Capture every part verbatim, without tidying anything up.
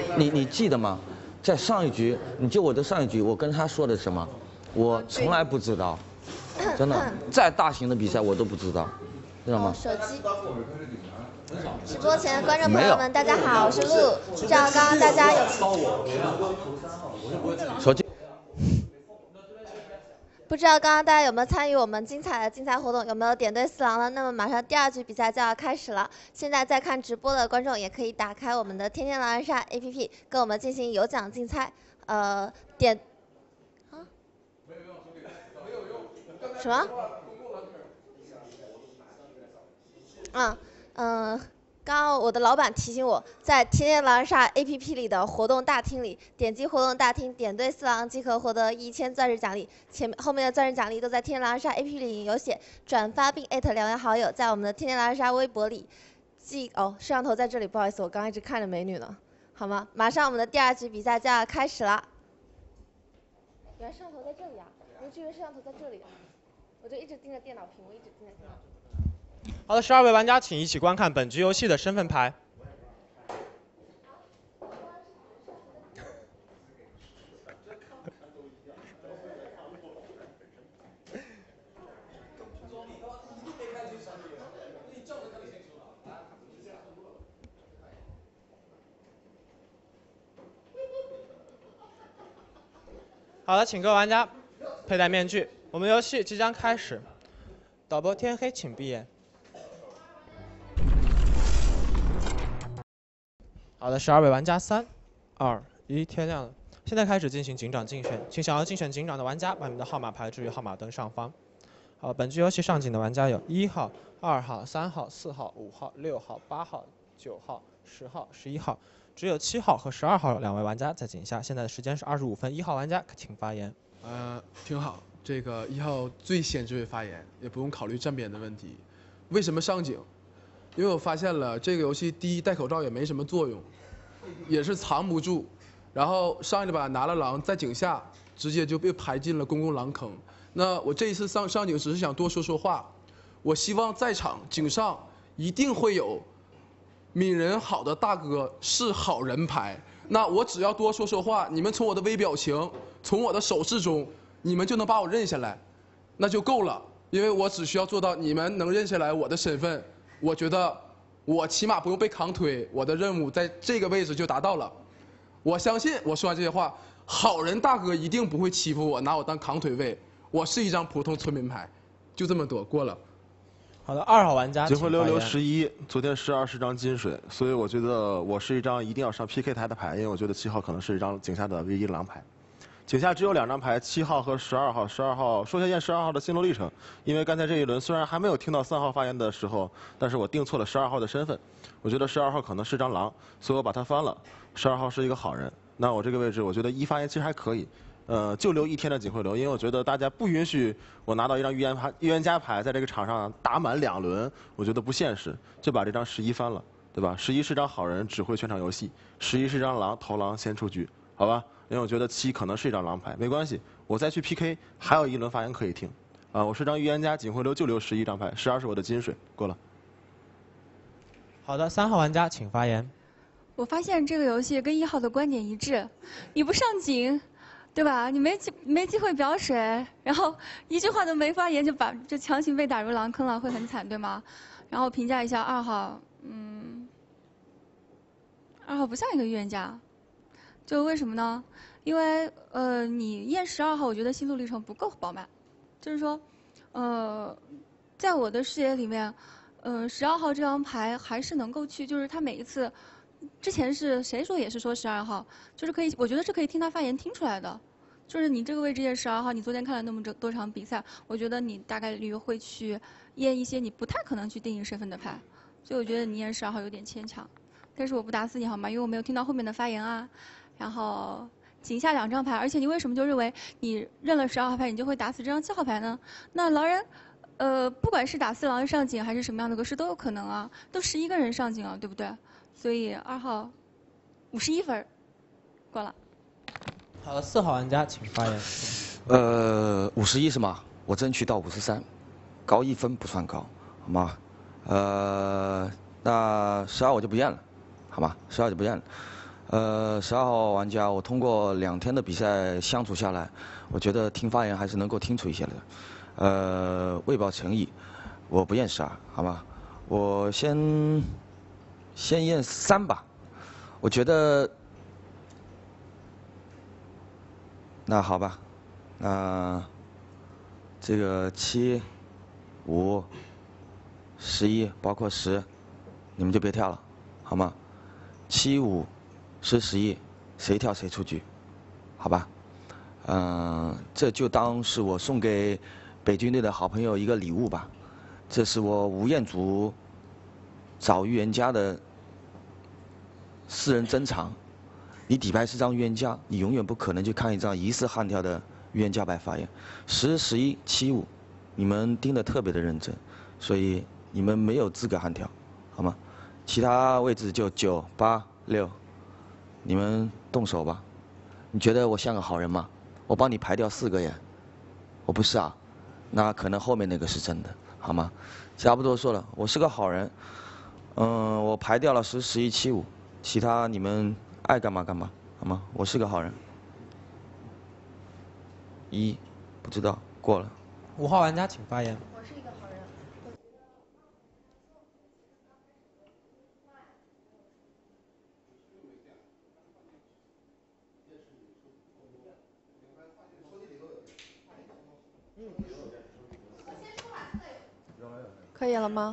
你你记得吗？在上一局，你记我的上一局，我跟他说的什么？我从来不知道，真的，再大型的比赛我都不知道，知道吗？ 手机。直播前的观众朋友们，大家好，我是露。不知道刚刚大家有手机。 不知道刚刚大家有没有参与我们精彩的竞赛活动，有没有点对四郎呢？那么马上第二局比赛就要开始了。现在在看直播的观众也可以打开我们的天天狼人杀 A P P， 跟我们进行有奖竞猜。呃，点啊？什么？嗯嗯。呃刚刚我的老板提醒我，在天天狼人杀 A P P 里的活动大厅里，点击活动大厅，点对四郎即可获得一千钻石奖励。前面后面的钻石奖励都在天天狼人杀 A P P 里有写，转发并艾特两位好友，在我们的天天狼人杀微博里记哦，摄像头在这里，不好意思，我刚刚一直看着美女呢，好吗？马上我们的第二局比赛就要开始了。原来摄像头在这里啊，我一直以为摄像头在这里，我就一直盯着电脑屏幕，一直盯着电脑。 好的，十二位玩家，请一起观看本局游戏的身份牌。好的，请各位玩家佩戴面具，我们游戏即将开始。导播天黑，请闭眼。好的，十二位玩家，三、二、一，天亮了。现在开始进行警长竞选，请想要竞选警长的玩家把你们的号码排置于号码灯上方。好，本局游戏上警的玩家有一号、二号、三号、四号、五号、六号、八号、九号、十号、十一号，只有七号和十二号两位玩家在警下。现在的时间是二十五分，一号玩家请发言。 呃，挺好。这个一号最先这位发言，也不用考虑站边的问题。为什么上警？因为我发现了这个游戏，第一戴口罩也没什么作用，也是藏不住。然后上一把拿了狼，在井下直接就被排进了公共狼坑。那我这一次上上井只是想多说说话，我希望在场井上一定会有泯人好的大哥是好人牌。那我只要多说说话，你们从我的微表情，从我的手势中，你们就能把我认下来，那就够了。因为我只需要做到你们能认下来我的身份，我觉得我起码不用被扛推，我的任务在这个位置就达到了。我相信我说完这些话，好人大哥一定不会欺负我，拿我当扛推位。我是一张普通村民牌，就这么多，过了。 好的，二号玩家。 警徽溜溜十一，昨天十二是张金水，所以我觉得我是一张一定要上 P K 台的牌，因为我觉得七号可能是一张井下的唯一狼牌。井下只有两张牌，七号和十二号。十二号说一下十二号的心路历程，因为刚才这一轮虽然还没有听到三号发言的时候，但是我定错了十二号的身份。我觉得十二号可能是张狼，所以我把他翻了。十二号是一个好人，那我这个位置我觉得一发言其实还可以，呃，就留一天的警徽流，因为我觉得大家不允许我拿到一张预言牌、预言家牌，在这个场上打满两轮，我觉得不现实，就把这张十一翻了，对吧？十一是张好人，指挥全场游戏；十一是张狼，头狼先出局，好吧？因为我觉得七可能是一张狼牌，没关系，我再去 P K， 还有一轮发言可以听。啊、呃，我是张预言家，警徽流就留十一张牌，十二是我的金水，过了。 好的，三号玩家请发言。 我发现这个游戏跟一号的观点一致，你不上警，对吧？你没机没机会表水，然后一句话都没发言就把就强行被打入狼坑了，会很惨，对吗？然后评价一下二号，嗯，二号不像一个预言家，就为什么呢？因为呃，你验十二号，我觉得心路历程不够饱满，就是说，呃，在我的视野里面，呃，十二号这张牌还是能够去，就是他每一次。之前是谁说也是说十二号，就是可以，我觉得是可以听他发言听出来的。就是你这个位置验十二号，你昨天看了那么多场比赛，我觉得你大概率会去验一些你不太可能去定义身份的牌，所以我觉得你验十二号有点牵强。但是我不打死你好吗？因为我没有听到后面的发言啊。然后井下两张牌，而且你为什么就认为你认了十二号牌，你就会打死这张七号牌呢？那狼人，呃，不管是打四狼人上井还是什么样的格式都有可能啊，都十一个人上井了，对不对？所以二号五十一分，过了。 好的，四号玩家请发言。 呃，五十一是吗？我争取到五十三，高一分不算高，好吗？呃，那十二我就不验了，好吗？十二就不验了。 呃，十二号玩家，我通过两天的比赛相处下来，我觉得听发言还是能够听出一些的。呃，为保诚意，我不验十二，好吗？我先先验三吧。我觉得，那好吧，那这个七、五、十一，包括十，你们就别跳了，好吗？七五。十十一，谁跳谁出局，好吧？嗯，这就当是我送给北军队的好朋友一个礼物吧。这是我吴彦祖找预言家的私人珍藏。你底牌是张预言家，你永远不可能去看一张疑似悍跳的预言家牌发言。十、十一、七五，你们盯得特别的认真，所以你们没有资格悍跳，好吗？其他位置就九、八、六。你们动手吧，你觉得我像个好人吗？我帮你排掉四个耶，我不是啊，那可能后面那个是真的，好吗？话不多说了，我是个好人，嗯，我排掉了十、十一、七五，其他你们爱干嘛干嘛，好吗？我是个好人。一，不知道，过了。 五号玩家请发言。 我是一个好人。可以了吗？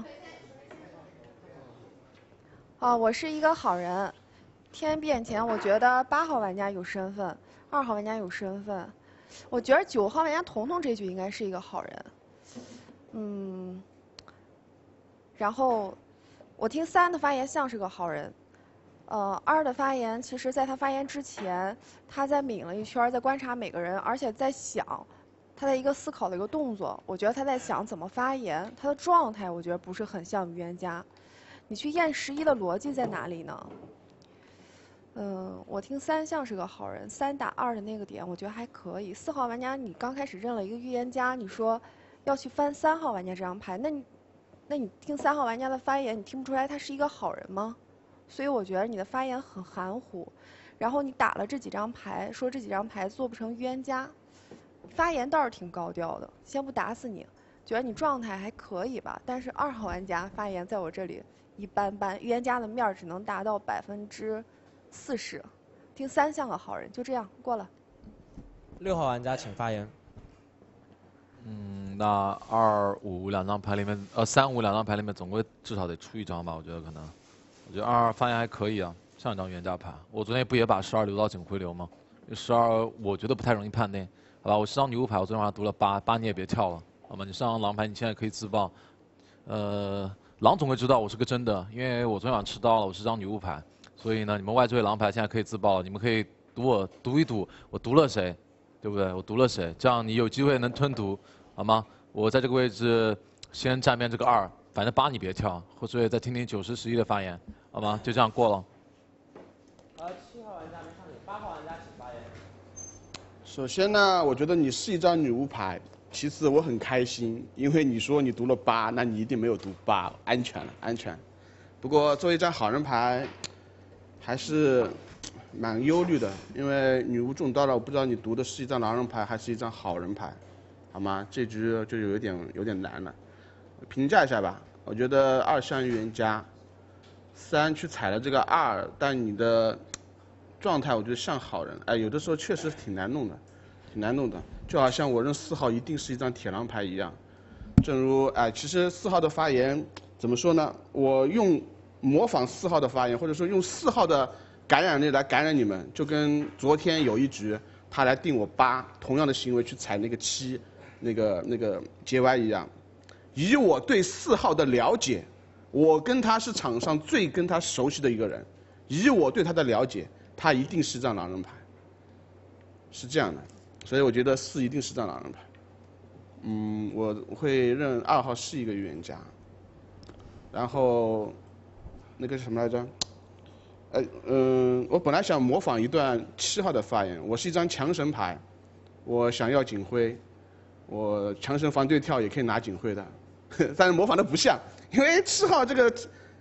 啊，我是一个好人。天变前，我觉得八号玩家有身份，二号玩家有身份。我觉得九号玩家彤彤这局应该是一个好人。嗯。然后，我听三的发言像是个好人。呃，二的发言，其实在他发言之前，他在抿了一圈，在观察每个人，而且在想。他的一个思考的一个动作，我觉得他在想怎么发言，他的状态我觉得不是很像预言家。你去验十一的逻辑在哪里呢？嗯，我听三像是个好人，三打二的那个点我觉得还可以。四号玩家你刚开始认了一个预言家，你说要去翻三号玩家这张牌，那你那你听三号玩家的发言，你听不出来他是一个好人吗？所以我觉得你的发言很含糊。然后你打了这几张牌，说这几张牌做不成预言家。发言倒是挺高调的，先不打死你，觉得你状态还可以吧。但是二号玩家发言在我这里一般般，预言家的面儿只能达到百分之四十。听三像个好人，就这样过了。 六号玩家请发言。 嗯，那二五两张牌里面，呃，三五两张牌里面总归至少得出一张吧，我觉得可能。我觉得二发言还可以啊，像一张预言家牌。我昨天不也把十二留到警徽流吗？十二我觉得不太容易判定。好吧，我是张女巫牌，我昨天晚上读了八，八你也别跳了，好吗？你上张狼牌，你现在可以自爆。呃，狼总会知道我是个真的，因为我昨天晚上吃刀了，我是张女巫牌，所以呢，你们外置位狼牌现在可以自爆了，你们可以赌我赌一赌，我毒了谁，对不对？我毒了谁？这样你有机会能吞毒，好吗？我在这个位置先站边这个二，反正八你别跳，或者再听听九十十一的发言，好吗？就这样过了。 呃，七号玩家没上去，八号玩家请发言。 首先呢，我觉得你是一张女巫牌。其次，我很开心，因为你说你读了八，那你一定没有读八，安全了，安全。不过作为一张好人牌，还是蛮忧虑的，因为女巫中刀了，我不知道你读的是一张狼人牌还是一张好人牌，好吗？这局就有点有点难了。评价一下吧，我觉得二像预言家，三去踩了这个二，但你的状态我觉得像好人，哎，有的时候确实挺难弄的，挺难弄的，就好像我认四号一定是一张铁狼牌一样。正如哎，其实四号的发言怎么说呢？我用模仿四号的发言，或者说用四号的感染力来感染你们，就跟昨天有一局他来定我八，同样的行为去踩那个七，那个那个 J Y 一样。以我对四号的了解，我跟他是场上最跟他熟悉的一个人，以我对他的了解。他一定是张狼人牌，是这样的，所以我觉得四一定是张狼人牌。嗯，我会认二号是一个预言家。然后，那个是什么来着？呃嗯、呃，我本来想模仿一段七号的发言，我是一张强神牌，我想要警徽，我强神防对跳也可以拿警徽的，但是模仿的不像，因为七号这个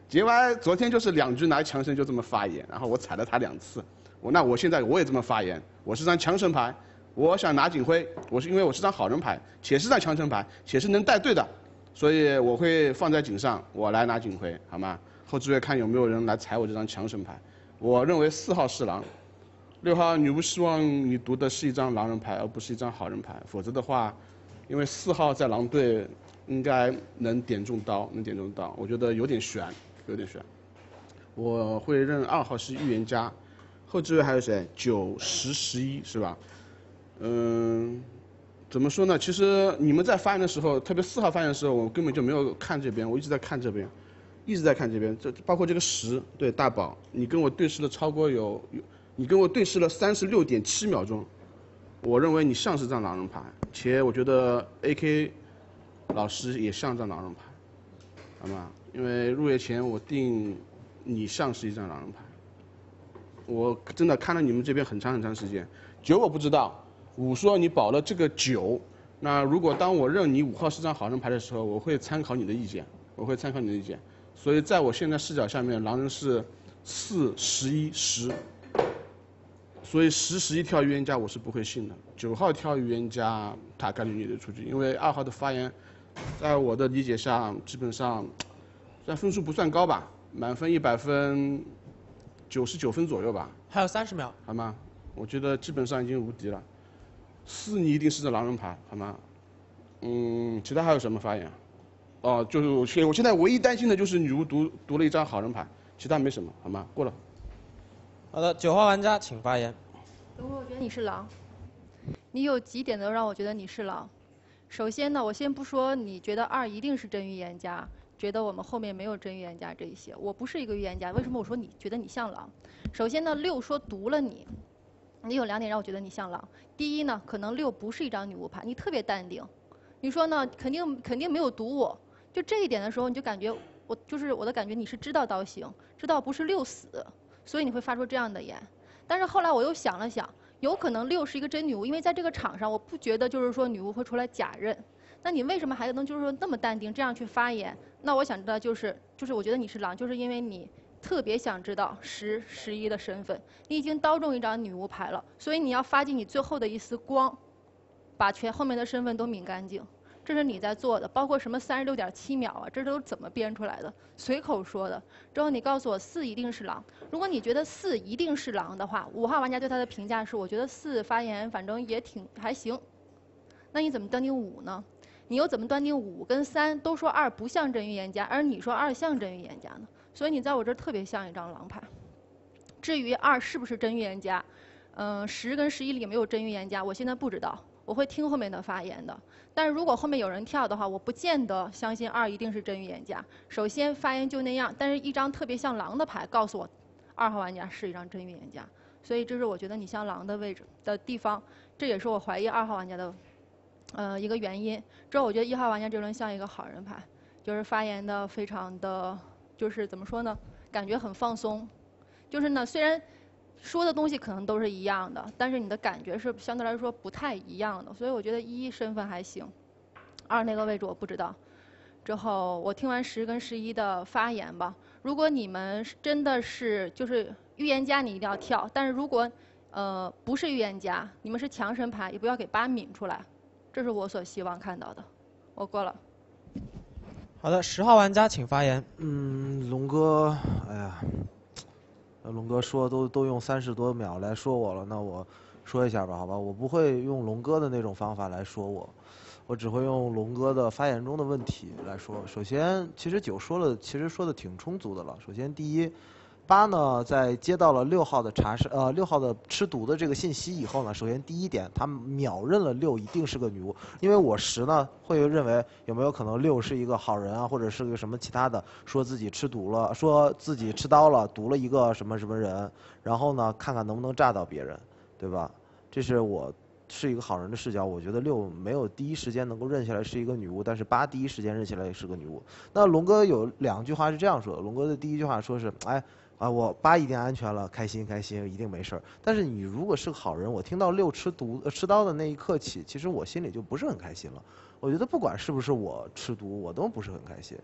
J Y 昨天就是两局拿强神就这么发言，然后我踩了他两次。我那我现在我也这么发言，我是张强神牌，我想拿警徽，我是因为我是张好人牌，且是张强神牌，且是能带队的，所以我会放在井上，我来拿警徽，好吗？后置位看有没有人来踩我这张强神牌。我认为四号是狼，六号女巫希望你读的是一张狼人牌，而不是一张好人牌，否则的话，因为四号在狼队应该能点中刀，能点中刀，我觉得有点悬，有点悬。我会认二号是预言家，后置位还有谁？九、十、十一是吧？嗯，怎么说呢？其实你们在发言的时候，特别四号发言的时候，我根本就没有看这边，我一直在看这边，一直在看这边。这包括这个十，对大宝，你跟我对视了超过有有，你跟我对视了三十六点七秒钟，我认为你像是张狼人牌，且我觉得 A K 老师也像张狼人牌，好吗？因为入夜前我定你像是一张狼人牌，我真的看了你们这边很长很长时间。九我不知道，五说你保了这个九，那如果当我认你五号是张好人牌的时候，我会参考你的意见，我会参考你的意见。所以在我现在视角下面，狼人是四、十一、十，所以十、十一跳预言家我是不会信的。九号跳预言家大概率也得出局，因为二号的发言，在我的理解下，基本上，虽然分数不算高吧，满分一百分，九十九分左右吧。 还有三十秒， 好吗？我觉得基本上已经无敌了。四你一定是个狼人牌，好吗？嗯，其他还有什么发言？哦，就是我现我现在唯一担心的就是女巫读读了一张好人牌，其他没什么，好吗？过了。 好的，九号玩家请发言。 等会儿我觉得你是狼，你有几点能让我觉得你是狼。首先呢，我先不说你觉得二一定是真预言家，觉得我们后面没有真预言家这一些，我不是一个预言家，为什么我说你觉得你像狼？首先呢，六说毒了你，你有两点让我觉得你像狼。第一呢，可能六不是一张女巫牌，你特别淡定，你说呢，肯定肯定没有毒我，就这一点的时候，你就感觉我就是我的感觉你是知道刀行，知道不是六死，所以你会发出这样的言。但是后来我又想了想，有可能六是一个真女巫，因为在这个场上，我不觉得就是说女巫会出来假认。那你为什么还能就是说那么淡定这样去发言？那我想知道就是就是我觉得你是狼，就是因为你特别想知道十十一的身份，你已经刀中一张女巫牌了，所以你要发尽你最后的一丝光，把全后面的身份都抿干净。这是你在做的，包括什么三十六点七秒啊，这都是怎么编出来的？随口说的。之后你告诉我四一定是狼，如果你觉得四一定是狼的话，五号玩家对他的评价是，我觉得四发言反正也挺还行。那你怎么断定五呢？你又怎么断定五跟三都说二不像真预言家，而你说二像真预言家呢？所以你在我这儿特别像一张狼牌。至于二是不是真预言家，嗯、呃，十跟十一里没有真预言家，我现在不知道。我会听后面的发言的，但是如果后面有人跳的话，我不见得相信二一定是真预言家。首先发言就那样，但是一张特别像狼的牌告诉我，二号玩家是一张真预言家，所以这是我觉得你像狼的位置的地方，这也是我怀疑二号玩家的，呃一个原因。之后我觉得一号玩家这轮像一个好人牌，就是发言的非常的，就是怎么说呢，感觉很放松，就是呢虽然。说的东西可能都是一样的，但是你的感觉是相对来说不太一样的，所以我觉得一身份还行，二那个位置我不知道。之后我听完十跟十一的发言吧，如果你们真的是就是预言家，你一定要跳；但是如果呃不是预言家，你们是强神牌，也不要给八抿出来，这是我所希望看到的。我过了。 好的，十号玩家请发言。 嗯，龙哥，哎呀。龙哥说都都用三十多秒来说我了，那我说一下吧，好吧，我不会用龙哥的那种方法来说我，我只会用龙哥的发言中的问题来说。首先，其实九说了，其实说的挺充足的了。首先，第一，八呢在接到了六号的查是呃六号的吃毒的这个信息以后呢，首先第一点，他秒认了六一定是个女巫，因为我十呢会认为有没有可能六是一个好人啊，或者是个什么其他的，说自己吃毒了，说自己持刀了，毒了一个什么什么人，然后呢看看能不能炸到别人，对吧？这是我是一个好人的视角，我觉得六没有第一时间能够认下来是一个女巫，但是八第一时间认下来是个女巫。那龙哥有两句话是这样说的，龙哥的第一句话说是，哎。啊，我八一定安全了，开心开心，一定没事儿。但是你如果是个好人，我听到六吃毒、呃、吃刀的那一刻起，其实我心里就不是很开心了。我觉得不管是不是我吃毒，我都不是很开心。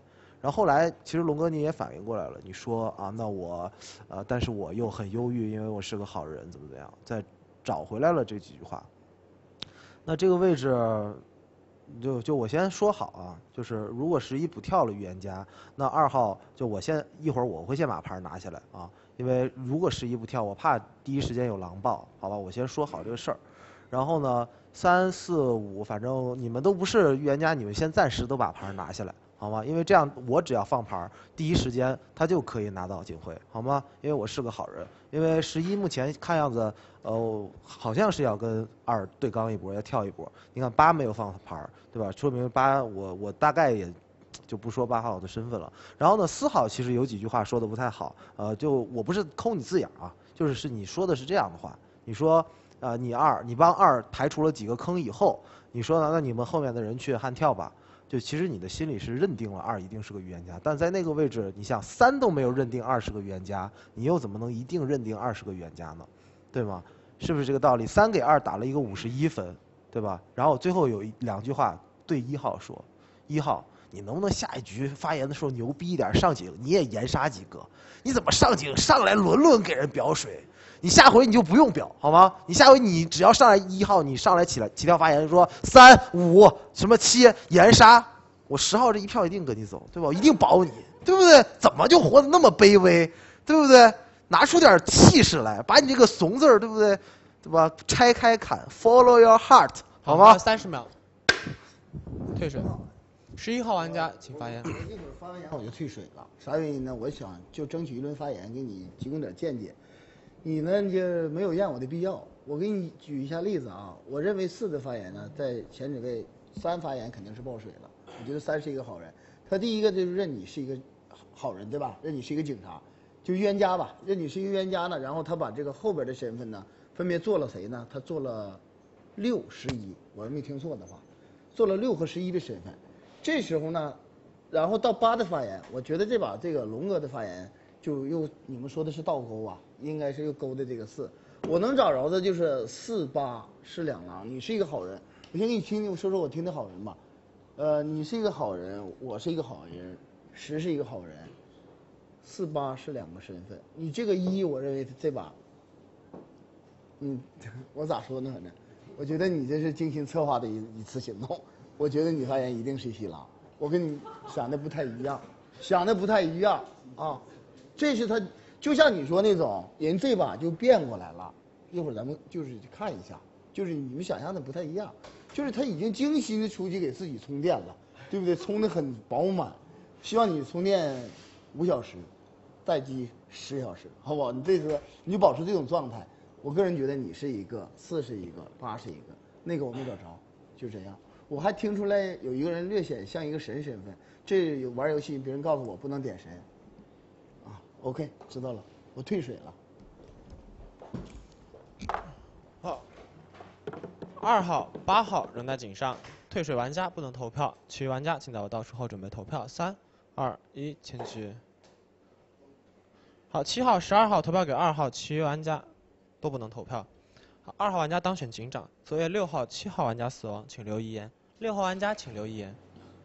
然后后来其实龙哥你也反应过来了，你说啊，那我，呃，但是我又很忧郁，因为我是个好人，怎么怎么样，再找回来了这几句话。那这个位置，就就我先说好啊，就是如果十一不跳了预言家，那二号就我先一会儿我会先把牌拿下来啊，因为如果十一不跳，我怕第一时间有狼爆，好吧，我先说好这个事儿。然后呢，三四五，反正你们都不是预言家，你们先暂时都把牌拿下来，好吗？因为这样我只要放牌，第一时间他就可以拿到警徽，好吗？因为我是个好人。因为十一目前看样子，呃，好像是要跟二对刚一波，要跳一波。你看八没有放牌，对吧？说明八我我大概也就不说八号的身份了。然后呢，四号其实有几句话说的不太好，呃，就我不是抠你字眼啊，就是是你说的是这样的话，你说。啊，你二，你帮二排除了几个坑以后，你说呢？那你们后面的人去悍跳吧。就其实你的心里是认定了二一定是个预言家，但在那个位置，你想三都没有认定二是个预言家，你又怎么能一定认定二是个预言家呢？对吗？是不是这个道理？三给二打了一个五十一分，对吧？然后最后有一两句话对一号说：一号，你能不能下一局发言的时候牛逼一点，上井你也严杀几个？你怎么上井上来轮轮给人表水？你下回你就不用表好吗？你下回你只要上来一号，你上来起来起跳发言说三五什么七严杀，我十号这一票一定跟你走，对吧？我一定保你，对不对？怎么就活得那么卑微，对不对？拿出点气势来，把你这个怂字儿，对不对？对吧？拆开砍 ，follow your heart， 好吗？ 三十秒，退水。十一号玩家请发言。 一会儿发完言我就退水了，啥原因呢？我想就争取一轮发言，给你提供点见解。你呢就没有验我的必要。我给你举一下例子啊，我认为四的发言呢，在前几位三发言肯定是爆水了。我觉得三是一个好人，他第一个就是认你是一个好人，对吧？认你是一个警察，就预言家吧，认你是一个预言家呢。然后他把这个后边的身份呢，分别做了谁呢？他做了六、十一，我要没听错的话，做了六和十一的身份。这时候呢，然后到八的发言，我觉得这把这个龙哥的发言。就又你们说的是倒钩啊，应该是又勾的这个四，我能找着的就是四八是两狼，你是一个好人，我先给你听听，我说说我听的好人吧，呃，你是一个好人，我是一个好人，十是一个好人，四八是两个身份，你这个一，我认为这把，嗯，我咋说呢？反正，我觉得你这是精心策划的一一次行动，我觉得你发言一定是西狼，我跟你想的不太一样，想的不太一样啊。这是他，就像你说那种人这把就变过来了，一会儿咱们就是看一下，就是你们想象的不太一样，就是他已经精心的出去给自己充电了，对不对？充的很饱满，希望你充电五小时，待机十小时，好不好？你这次你就保持这种状态，我个人觉得你是一个，四是一个，八是一个，那个我没找着，就这样。我还听出来有一个人略显像一个神身份，这有玩游戏别人告诉我不能点神。OK， 知道了，我退水了。 好，二号、八号仍在井上，退水玩家不能投票，其余玩家请在我倒数后准备投票。三、二、一，前局。好，七号、十二号投票给二号，其余玩家都不能投票。好，二号玩家当选警长，昨夜六号、七号玩家死亡，请留遗言。六号玩家请留遗言。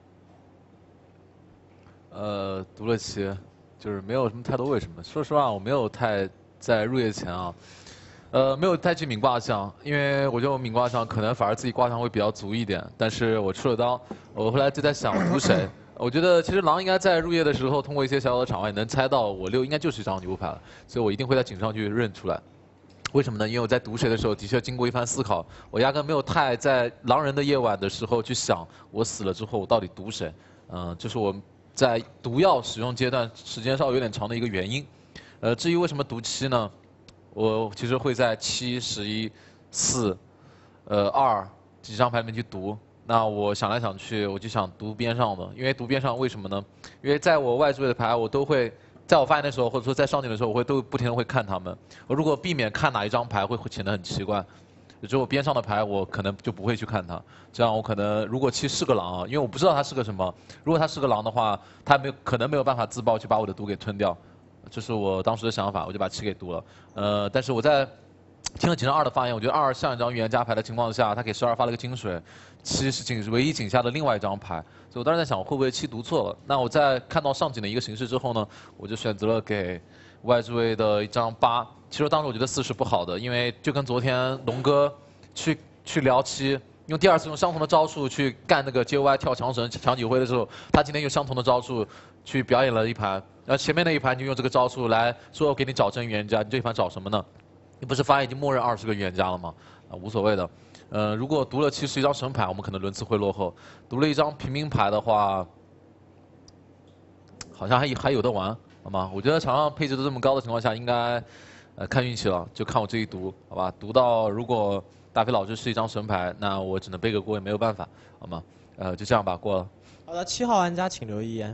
呃，读了七。就是没有什么太多为什么。说实话，我没有太在入夜前啊，呃，没有太去抿卦象，因为我觉得我抿卦象可能反而自己卦象会比较足一点。但是我出了刀，我后来就在想我读谁。我觉得其实狼应该在入夜的时候，通过一些小小的场外能猜到我六应该就是一张女巫牌了，所以我一定会在井上去认出来。为什么呢？因为我在读谁的时候，的确经过一番思考，我压根没有太在狼人的夜晚的时候去想我死了之后我到底读谁。嗯、呃，这是我。在毒药使用阶段时间稍微有点长的一个原因，呃，至于为什么读七呢？我其实会在七、十一、四、呃二几张牌里面去读。那我想来想去，我就想读边上的，因为读边上为什么呢？因为在我外置位的牌，我都会在我发言的时候，或者说在上井的时候，我会都不停的会看他们。我如果避免看哪一张牌，会显得很奇怪。只有边上的牌，我可能就不会去看它。这样我可能如果七是个狼啊，因为我不知道它是个什么。如果它是个狼的话，它没有可能没有办法自爆去把我的毒给吞掉。这是我当时的想法，我就把七给读了。呃，但是我在听了井上二的发言，我觉得二上一张预言家牌的情况下，他给十二发了个金水，七是井唯一井下的另外一张牌，所以我当时在想，我会不会七读错了？那我在看到上井的一个形式之后呢，我就选择了给外置位的一张八。其实当时我觉得四是不好的，因为就跟昨天龙哥去去聊七，用第二次用相同的招数去干那个 J Y 跳墙神抢警徽的时候，他今天用相同的招数去表演了一盘，然后前面那一盘就用这个招数来说我给你找真预言家，你这一盘找什么呢？你不是发现已经默认二十个预言家了吗？啊，无所谓的。呃，如果读了七是一张神牌，我们可能轮次会落后；读了一张平民牌的话，好像还还有的玩，好吗？我觉得场上配置都这么高的情况下，应该呃看运气了，就看我这一读，好吧？读到如果大飞老师是一张神牌，那我只能背个锅，也没有办法，好吗？呃，就这样吧，过了。 好的，七号玩家请留一言。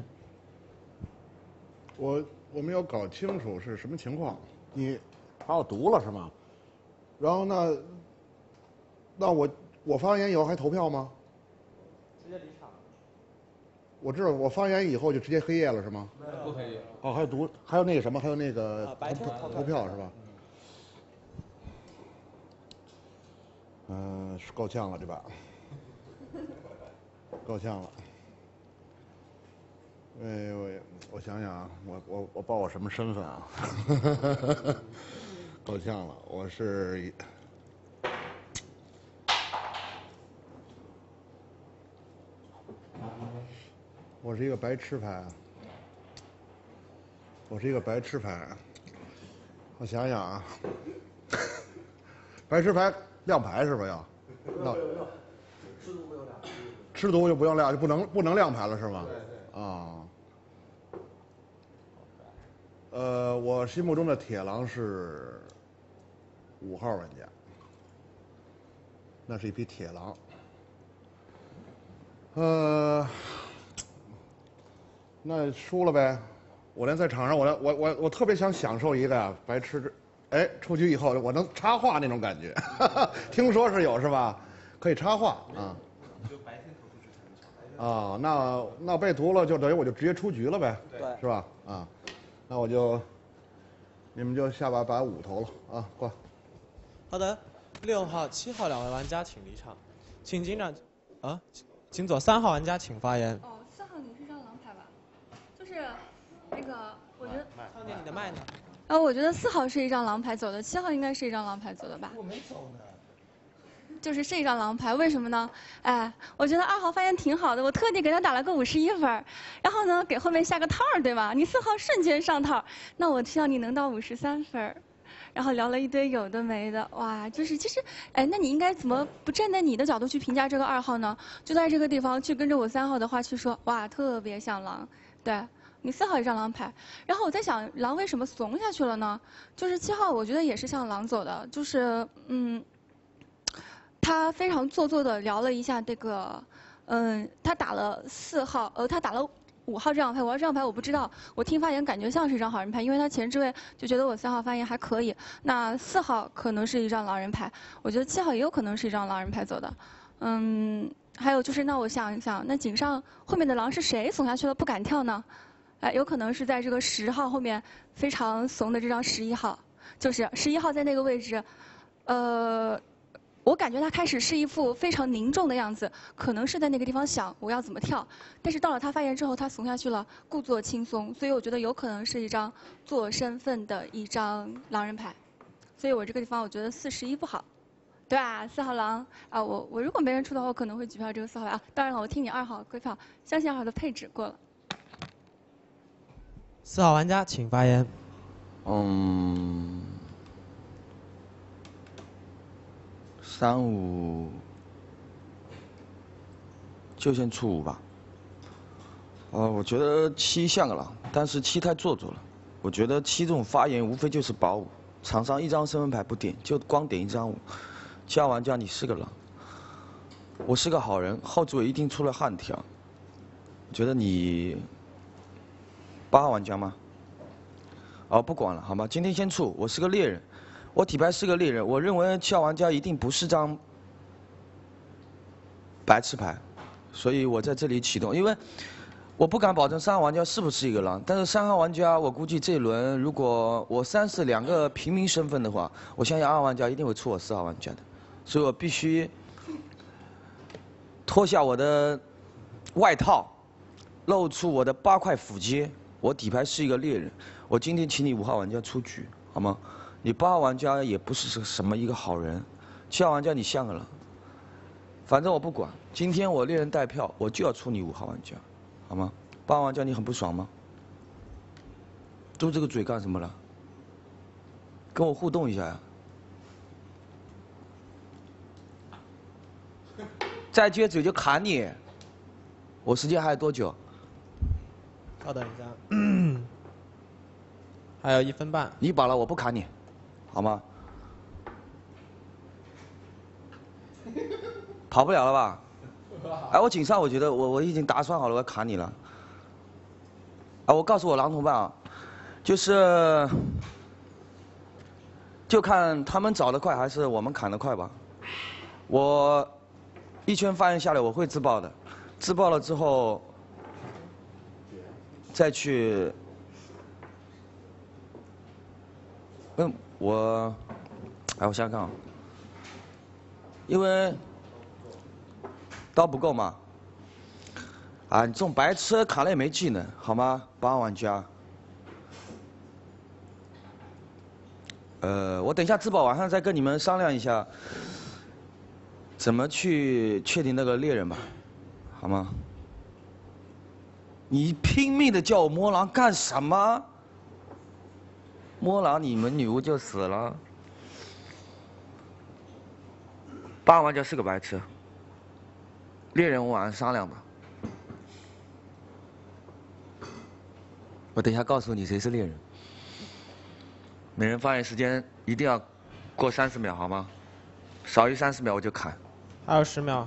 我我没有搞清楚是什么情况，你把我读了是吗？然后那那我我发言以后还投票吗？ 直接离场。 我知道我发言以后就直接黑夜了是吗？ 不可以。 哦，还有读，还有那个什么，还有那个啊、白投投票是吧？嗯、呃，是够呛了这把，够呛了。哎，我我想想啊，我我我报我什么身份啊？够呛了，我是我是一个白痴牌，我是一个白痴牌。我想想啊，白痴牌亮牌是吧？要？那吃毒不用亮，吃毒就不用亮，就不能不能亮牌了是吗？啊。呃，我心目中的铁狼是五号玩家，那是一匹铁狼。呃，那输了呗。我连在场上，我我我我特别想享受一个呀，白痴，哎，出局以后我能插话那种感觉，听说是有是吧？可以插话啊。就白天投出去才能插。啊，那那被毒了就等于我就直接出局了呗，对，是吧？啊。那我就，你们就下把把五投了啊，过。 好的，六号、七号两位玩家请离场，请警长，啊，请左三号玩家请发言。 哦，四号你是张狼牌吧？就是那个，我觉得。 唱点你的麦呢？ 呃，我觉得四号是一张狼牌走的，七号应该是一张狼牌走的吧？ 我没走呢。 就是是一张狼牌，为什么呢？哎，我觉得二号发言挺好的，我特地给他打了个五十一分，然后呢给后面下个套儿，对吧？你四号瞬间上套，那我希望你能到五十三分，然后聊了一堆有的没的，哇，就是其实，哎，那你应该怎么不站在你的角度去评价这个二号呢？就在这个地方去跟着我三号的话去说，哇，特别像狼，对。你四号一张狼牌，然后我在想，狼为什么怂下去了呢？就是七号，我觉得也是向狼走的，就是嗯。他非常做作的聊了一下这个，嗯，他打了四号，呃，他打了五号这张牌，五号这张牌我不知道，我听发言感觉像是一张好人牌，因为他前置位就觉得我三号发言还可以，那四号可能是一张狼人牌，我觉得七号也有可能是一张狼人牌走的，嗯，还有就是那我想一想，那井上后面的狼是谁怂下去了不敢跳呢？哎，有可能是在这个十号后面非常怂的这张十一号，就是十一号在那个位置，呃。我感觉他开始是一副非常凝重的样子，可能是在那个地方想我要怎么跳，但是到了他发言之后，他怂下去了，故作轻松，所以我觉得有可能是一张做身份的一张狼人牌，所以我这个地方我觉得四十一不好，对吧？四号狼啊，我我如果没人出的话，我可能会举票这个四号啊。当然了，我听你二号归票，相信二号的配置过了。 四号玩家请发言。 嗯。三五就先出五吧。呃，我觉得七像个狼，但是七太做作了。我觉得七这种发言无非就是保五，场上一张身份牌不点，就光点一张五。七号玩家你是个狼，我是个好人，后置位一定出了悍条。我觉得你八号玩家吗？哦，不管了，好吗？今天先出，我是个猎人。我底牌是个猎人，我认为七号玩家一定不是张白痴牌，所以我在这里启动。因为我不敢保证三号玩家是不是一个狼，但是三号玩家，我估计这一轮如果我三四两个平民身份的话，我相信二号玩家一定会出我四号玩家的，所以我必须脱下我的外套，露出我的八块腹肌。我底牌是一个猎人，我今天请你五号玩家出局，好吗？你八号玩家也不是什么一个好人，七号玩家你像个狼，反正我不管，今天我猎人带票，我就要出你五号玩家。 好吗？八号玩家你很不爽吗？嘟这个嘴干什么了？跟我互动一下呀！再撅嘴就砍你！我时间还有多久？ 稍等一下，还有一分半。 你饱了，我不砍你，好吗？跑不了了吧？ 哎，我井上，我觉得我我已经打算好了，我要砍你了。啊，我告诉我狼同伴啊，就是就看他们找得快还是我们砍得快吧。我一圈发言下来，我会自爆的，自爆了之后再去。嗯，我，哎，我想想看啊，因为。 刀不够吗？啊，你这种白痴砍了也没技能，好吗？八号玩家。呃，我等一下自保晚上再跟你们商量一下，怎么去确定那个猎人吧，好吗？你拼命的叫我摸狼干什么？摸狼你们女巫就死了。八号玩家是个白痴。 猎人，我晚上商量吧。我等一下告诉你谁是猎人。每人发言时间一定要过三十秒，好吗？少于三十秒我就砍。 还有十秒。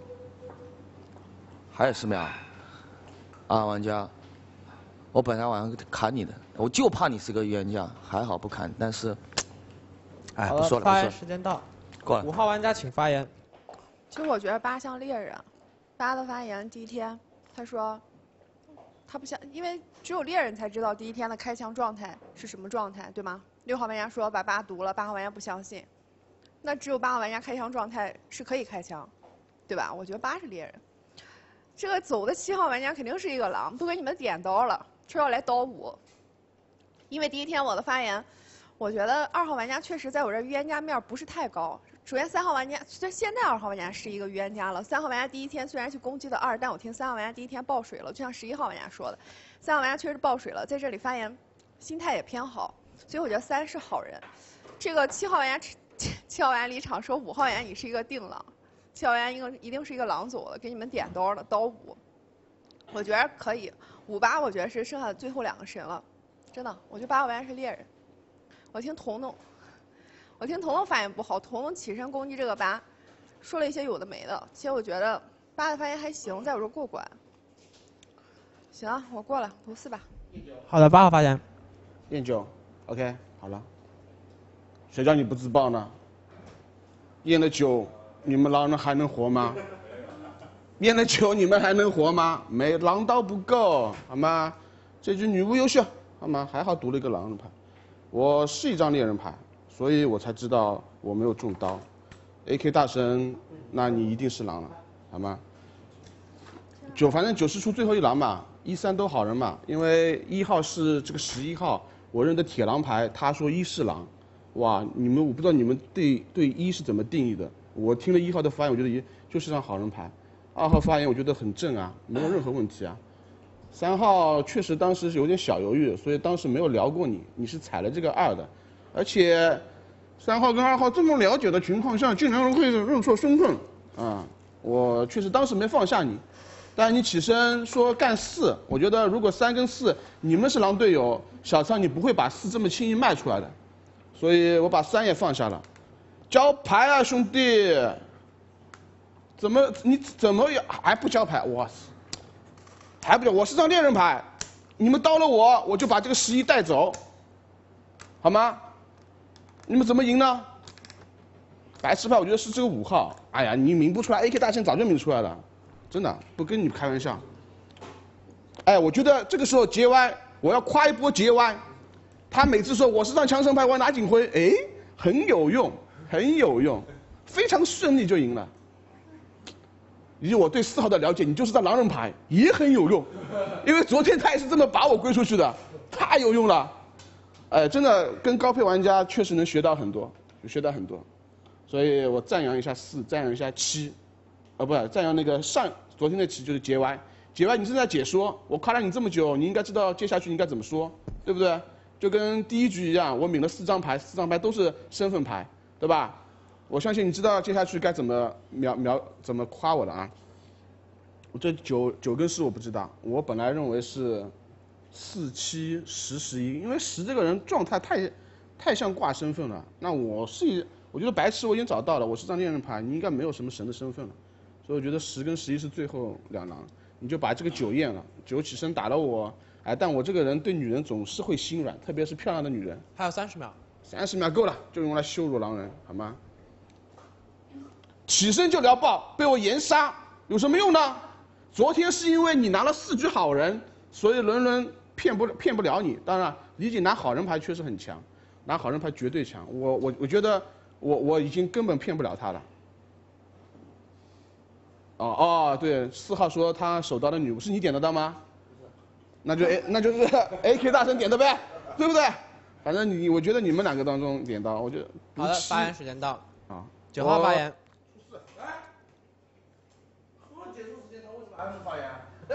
还有十秒。啊，玩家，我本来晚上砍你的，我就怕你是个预言家，还好不砍，但是，哎，不说了， 发言不说了。 时间到。 过来。 五号玩家请发言。 其实我觉得八像猎人。 八的发言第一天，他说，他不像，因为只有猎人才知道第一天的开枪状态是什么状态，对吗？六号玩家说把八毒了，八号玩家不相信，那只有八号玩家开枪状态是可以开枪，对吧？我觉得八是猎人，这个走的七号玩家肯定是一个狼，都给你们点刀了，说要来刀五，因为第一天我的发言，我觉得二号玩家确实在我这预言家面不是太高。 首先，三号玩家，虽然现在二号玩家是一个预言家了，三号玩家第一天虽然去攻击的二，但我听三号玩家第一天爆水了，就像十一号玩家说的，三号玩家确实爆水了，在这里发言，心态也偏好，所以我觉得三是好人。这个七号玩家，七号玩家离场说五号玩家你是一个定狼，七号玩家一个一定是一个狼走的，给你们点刀了，刀五，我觉得可以，五八我觉得是剩下的最后两个神了，真的，我觉得八号玩家是猎人，我听彤彤。 我听彤彤发言不好，彤彤起身攻击这个八，说了一些有的没的。其实我觉得八的发言还行，在我这过关。行，我过了，毒四吧。 好的，八号发言。 验九 ，OK， 好了。谁叫你不自爆呢？验了九，你们狼人还能活吗？验了九，你们还能活吗？没，狼刀不够，好吗？这局女巫优秀，好吗？还好读了一个狼人牌，我是一张猎人牌。 所以我才知道我没有中刀 ，A K 大神，那你一定是狼了，好吗？九，反正九是出最后一狼嘛，一三都好人嘛，因为一号是这个十一号，我认的铁狼牌，他说一是狼，哇，你们我不知道你们对对一是怎么定义的，我听了一号的发言，我觉得一就是张好人牌，二号发言我觉得很正啊，没有任何问题啊，三号确实当时是有点小犹豫，所以当时没有聊过你，你是踩了这个二的。 而且，三号跟二号这么了解的情况下，竟然会认错身份，啊，我确实当时没放下你，但你起身说干四，我觉得如果三跟四你们是狼队友，小仓你不会把四这么轻易卖出来的，所以我把三也放下了。交牌啊，兄弟！怎么你怎么还不交牌？哇塞，还不交？我是张猎人牌，你们刀了我，我就把这个十一带走，好吗？ 你们怎么赢呢？白痴牌，我觉得是这个五号。哎呀，你明不出来 ，A K 大神早就明出来了，真的不跟你开玩笑。 哎，我觉得这个时候节歪，我要夸一波节歪。他每次说我是张强生牌，我要拿警徽，哎，很有用，很有用，非常顺利就赢了。以我对四号的了解，你就是张狼人牌也很有用，因为昨天他也是这么把我归出去的，太有用了。哎，真的跟高配玩家确实能学到很多，学到很多，所以我赞扬一下四，赞扬一下七，啊不，赞扬那个上昨天的棋就是节歪，节歪你正在解说，我夸了你这么久，你应该知道接下去应该怎么说，对不对？就跟第一局一样，我抿了四张牌，四张牌都是身份牌，对吧？我相信你知道接下去该怎么描描怎么夸我的啊。我这九九跟十我不知道，我本来认为是四七十十一，因为十这个人状态太太像挂身份了。那我是我觉得白痴我已经找到了，我是张恋人牌，你应该没有什么神的身份了，所以我觉得十跟十一是最后两狼，你就把这个九验了，九起身打了我。哎，但我这个人对女人总是会心软，特别是漂亮的女人。 还有三十秒， 三十秒够了，就用来羞辱狼人，好吗？起身就聊爆，被我严杀，有什么用呢？昨天是因为你拿了四局好人，所以伦伦骗不骗不了你。当然，李锦拿好人牌确实很强，拿好人牌绝对强。我我我觉得我我已经根本骗不了他了。哦哦，对，四号说他手刀的女巫是你点得到吗？那就 A， 那就是 A K 大神点的呗，对不对？反正你，我觉得你们两个当中点到，我觉得。 好的，发言时间到。 啊， 九号发言。 喝结束时间，他为什么还不发言？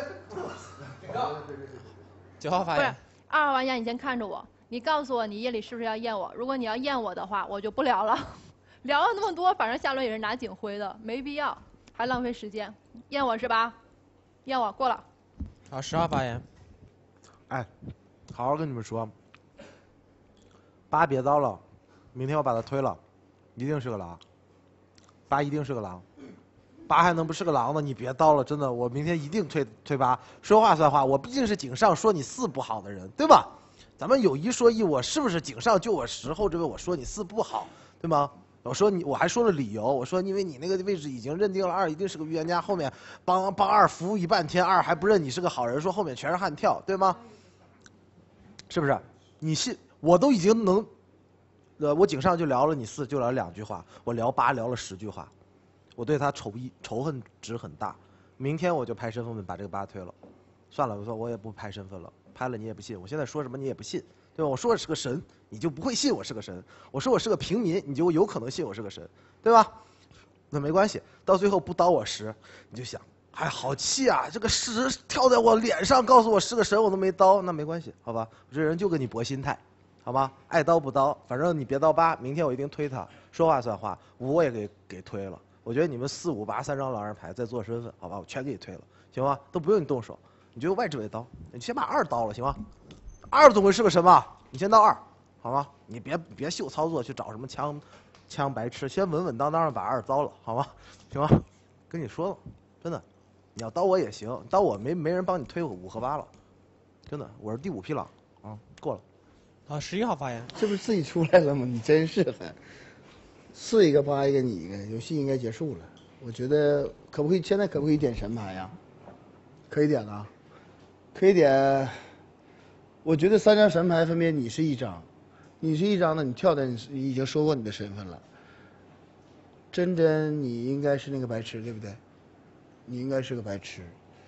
九号发言。 不是，二号玩家，你先看着我，你告诉我你夜里是不是要验我？如果你要验我的话，我就不聊了，聊了那么多，反正下轮也是拿警徽的，没必要，还浪费时间。验我是吧？验我过了。 好，十号发言。 哎，好好跟你们说，八别刀了，明天我把他推了，一定是个狼，八一定是个狼，八还能不是个狼呢？你别刀了，真的，我明天一定推推八。说话算话，我毕竟是井上说你四不好的人，对吧？咱们有一说一，我是不是井上就我十后这位我说你四不好，对吗？我说你，我还说了理由，我说因为你那个位置已经认定了二一定是个预言家，后面帮帮二服务一半天，二还不认你是个好人，说后面全是悍跳，对吗？是不是？你信？我都已经能，呃，我井上就聊了你四，就聊两句话，我聊八聊了十句话，我对他仇一仇恨值很大。明天我就拍身份本把这个八推了，算了，我说我也不拍身份了，拍了你也不信，我现在说什么你也不信，对吧？我说我是个神，你就不会信我是个神；我说我是个平民，你就有可能信我是个神，对吧？那没关系，到最后不刀我十，你就想。哎，好气啊！这个十跳在我脸上，告诉我是个神，我都没刀，那没关系，好吧？我这人就跟你搏心态，好吗？爱刀不刀，反正你别刀八，明天我一定推他。说话算话，五我也给给推了。我觉得你们四五八三张狼人牌在做身份，好吧？我全给你推了，行吗？都不用你动手，你就外置为刀，你先把二刀了，行吗？二总归是个神吧？你先到二，好吗？你别别秀操作去找什么枪枪白痴，先稳稳当当的把二刀了，好吗？行吗？跟你说了，真的。你要刀我也行，刀我没没人帮你推我五和八了，真的，我是第五匹狼啊，过了。 好，十一号发言。 这不是自己出来了吗？你真是狠，四一个八一个你一个，游戏应该结束了。我觉得可不可以现在可不可以点神牌呀？可以点了，可以点。我觉得三张神牌分别你是一张，你是一张呢，你跳的你已经说过你的身份了。真真，你应该是那个白痴，对不对？你应该是个白痴，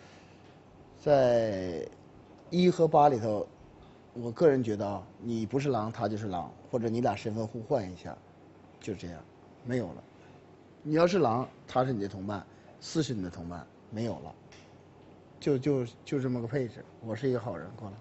在一和八里头，我个人觉得啊，你不是狼，他就是狼，或者你俩身份互换一下，就这样，没有了。你要是狼，他是你的同伴，四是你的同伴，没有了，就就就这么个配置。我是一个好人，过了。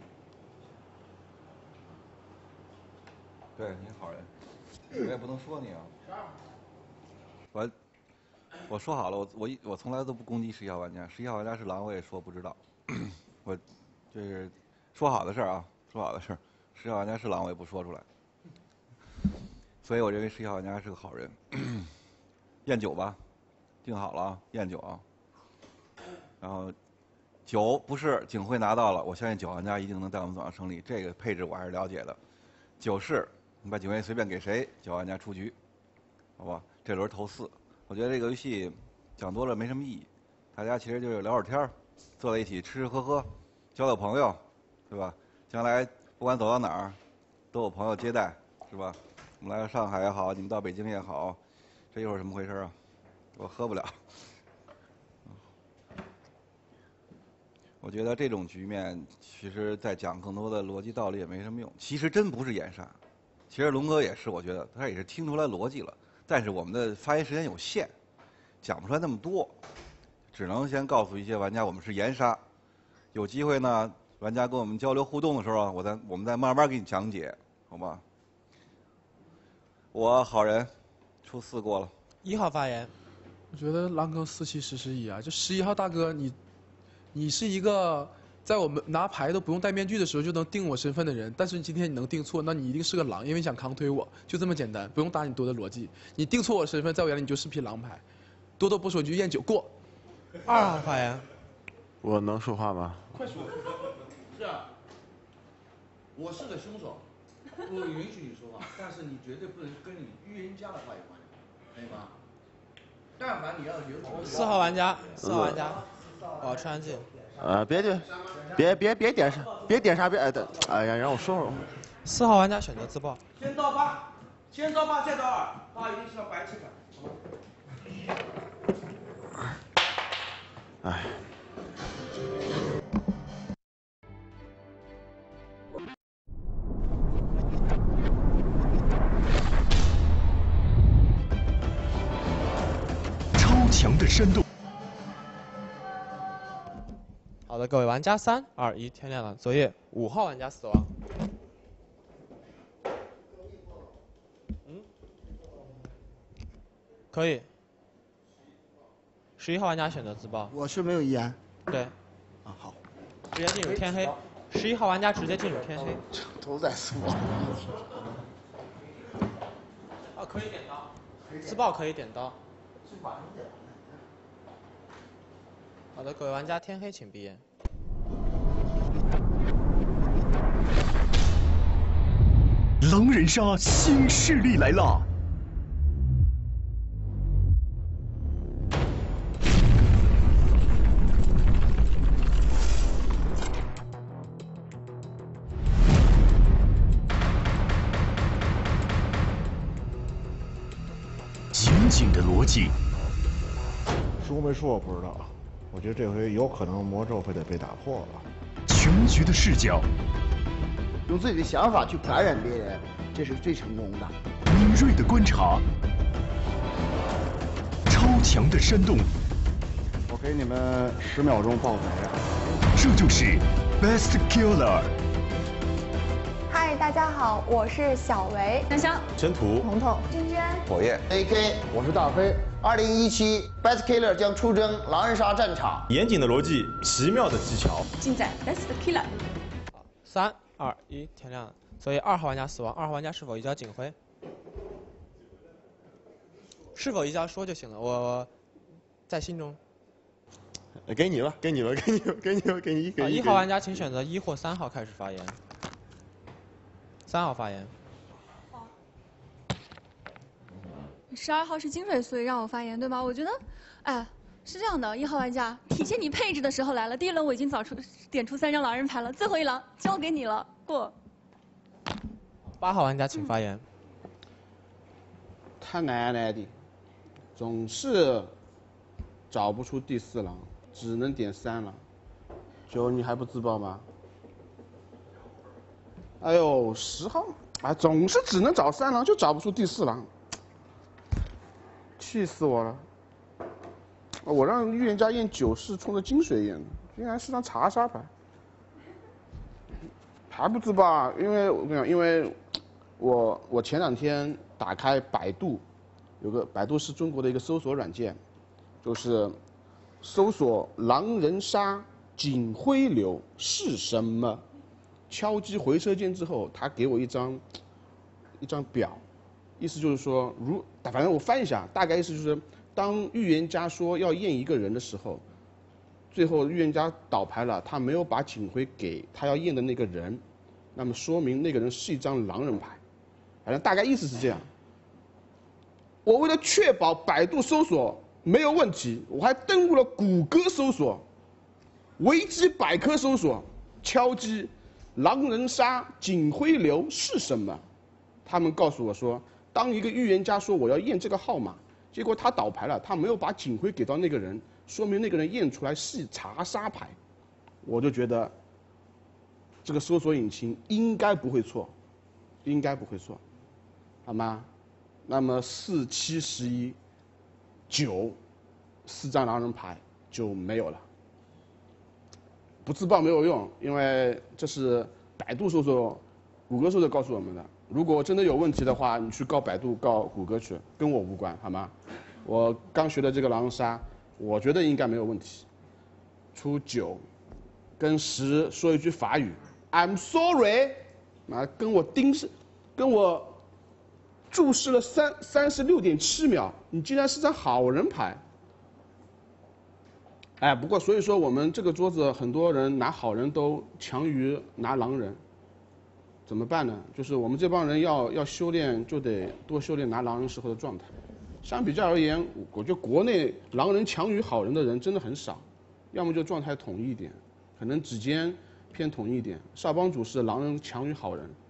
对，你好人，我也不能说你啊。我。我说好了，我我一我从来都不攻击十一号玩家，十一号玩家是狼，我也说不知道。我这是说好的事儿啊，说好的事儿。十一号玩家是狼，我也不说出来。所以我认为十一号玩家是个好人。验酒吧，定好了啊，验酒啊。然后九不是警徽拿到了，我相信九玩家一定能带我们走向胜利。这个配置我还是了解的。九是你把警徽随便给谁，九玩家出局，好吧？这轮投四。我觉得这个游戏讲多了没什么意义，大家其实就是聊会儿天儿，坐在一起吃吃喝喝， 交交朋友，对吧？将来不管走到哪儿，都有朋友接待，是吧？我们来到上海也好，你们到北京也好，这一会儿怎么回事啊？我喝不了。我觉得这种局面，其实再讲更多的逻辑道理也没什么用。其实真不是严杀，其实龙哥也是，我觉得他也是听出来逻辑了，但是我们的发言时间有限，讲不出来那么多，只能先告诉一些玩家我们是严杀。有机会呢，玩家跟我们交流互动的时候，我再我们再慢慢给你讲解，好吧？我好人，初四过了。 一号发言。 我觉得狼哥四七十十一啊，就十一号大哥你。你是一个在我们拿牌都不用戴面具的时候就能定我身份的人，但是今天你能定错，那你一定是个狼，因为你想扛推我，就这么简单，不用搭你多的逻辑。你定错我身份，在我眼里你就是匹狼牌。多多不说，你就验酒过。 二号发言。 我能说话吗？ 快说。是啊，我是个凶手，我允许你说话，但是你绝对不能跟你预言家的话有关，可以吗？但凡你要留出。 四号玩家，四号玩家。保持安静。 呃，别别，别别别点啥，别点啥，别哎的，哎呀，让我说说。 四号玩家选择自爆。 先到八，先到八，再到二，八一定是要白吃的。 哎。 超强的煽动。 好的，各位玩家，三二一，天亮了。昨夜五号玩家死亡。嗯，可以。十一号玩家选择自爆。 我是没有遗言。 对。 啊，好。 直接进入天黑。十一号玩家直接进入天黑。 都在自爆。 啊，可以点刀。自爆可以点刀。好的，各位玩家，天黑请闭眼。 狼人杀新势力来了！严谨的逻辑。 输没输我不知道。我觉得这回有可能魔咒会得被打破了。 全局的视角， 用自己的想法去感染别人，这是最成功的。 敏锐的观察，超强的煽动。 我给你们十秒钟爆雷。 这就是 Best Killer。 嗨，大家好，我是小维、香香、 真图、 彤彤、娟娟、 火焰、 A K， 我是大飞。二零一七 Best Killer 将出征狼人杀战场。 严谨的逻辑，奇妙的技巧， 尽在 Best Killer。 三二一，天亮了。所以二号玩家死亡，二号玩家是否移交警徽？是否移交说就行了，我在心中。 给你了，给你了，给你了，给你了，给你，给你。 一号玩家请选择一或三号开始发言。三号发言。 十二号是金水，所以让我发言，对吗？我觉得，哎，是这样的，一号玩家，体现你配置的时候来了。第一轮我已经早出点出三张狼人牌了，最后一狼交给你了，过。 八号玩家请发言。 太难了的，总是找不出第四狼，只能点三狼。九，你还不自爆吗？哎呦，十号，哎，总是只能找三狼，就找不出第四狼。气死我了！我让预言家验九是冲着金水验的，竟然是张查杀牌。还不自爆啊？因为我跟你讲，因为我我前两天打开百度，有个百度是中国的一个搜索软件，就是搜索狼人杀警徽流是什么，敲击回车键之后，他给我一张一张表。意思就是说，如反正我翻一下，大概意思就是，当预言家说要验一个人的时候，最后预言家倒牌了，他没有把警徽给他要验的那个人，那么说明那个人是一张狼人牌，反正大概意思是这样。我为了确保百度搜索没有问题，我还登录了谷歌搜索、维基百科搜索， 敲击狼人杀警徽流是什么？他们告诉我说，当一个预言家说我要验这个号码，结果他倒牌了，他没有把警徽给到那个人，说明那个人验出来是查杀牌。我就觉得这个搜索引擎应该不会错，应该不会错，好吗？那么四七十一九四张狼人牌就没有了。不自爆没有用，因为这是百度搜索、谷歌搜索告诉我们的。如果真的有问题的话，你去告百度、告谷歌去，跟我无关，好吗？我刚学的这个狼人杀，我觉得应该没有问题。出九，跟十说一句法语 ，I'm sorry， 啊，跟我盯视，跟我注视了三三十六点七秒，你竟然是张好人牌。哎，不过所以说我们这个桌子很多人拿好人都强于拿狼人，怎么办呢？就是我们这帮人要要修炼，就得多修炼拿狼人时候的状态。相比较而言，我觉得国内狼人强于好人的人真的很少，要么就状态统一一点，可能指尖偏统一一点。少帮主是狼人强于好人，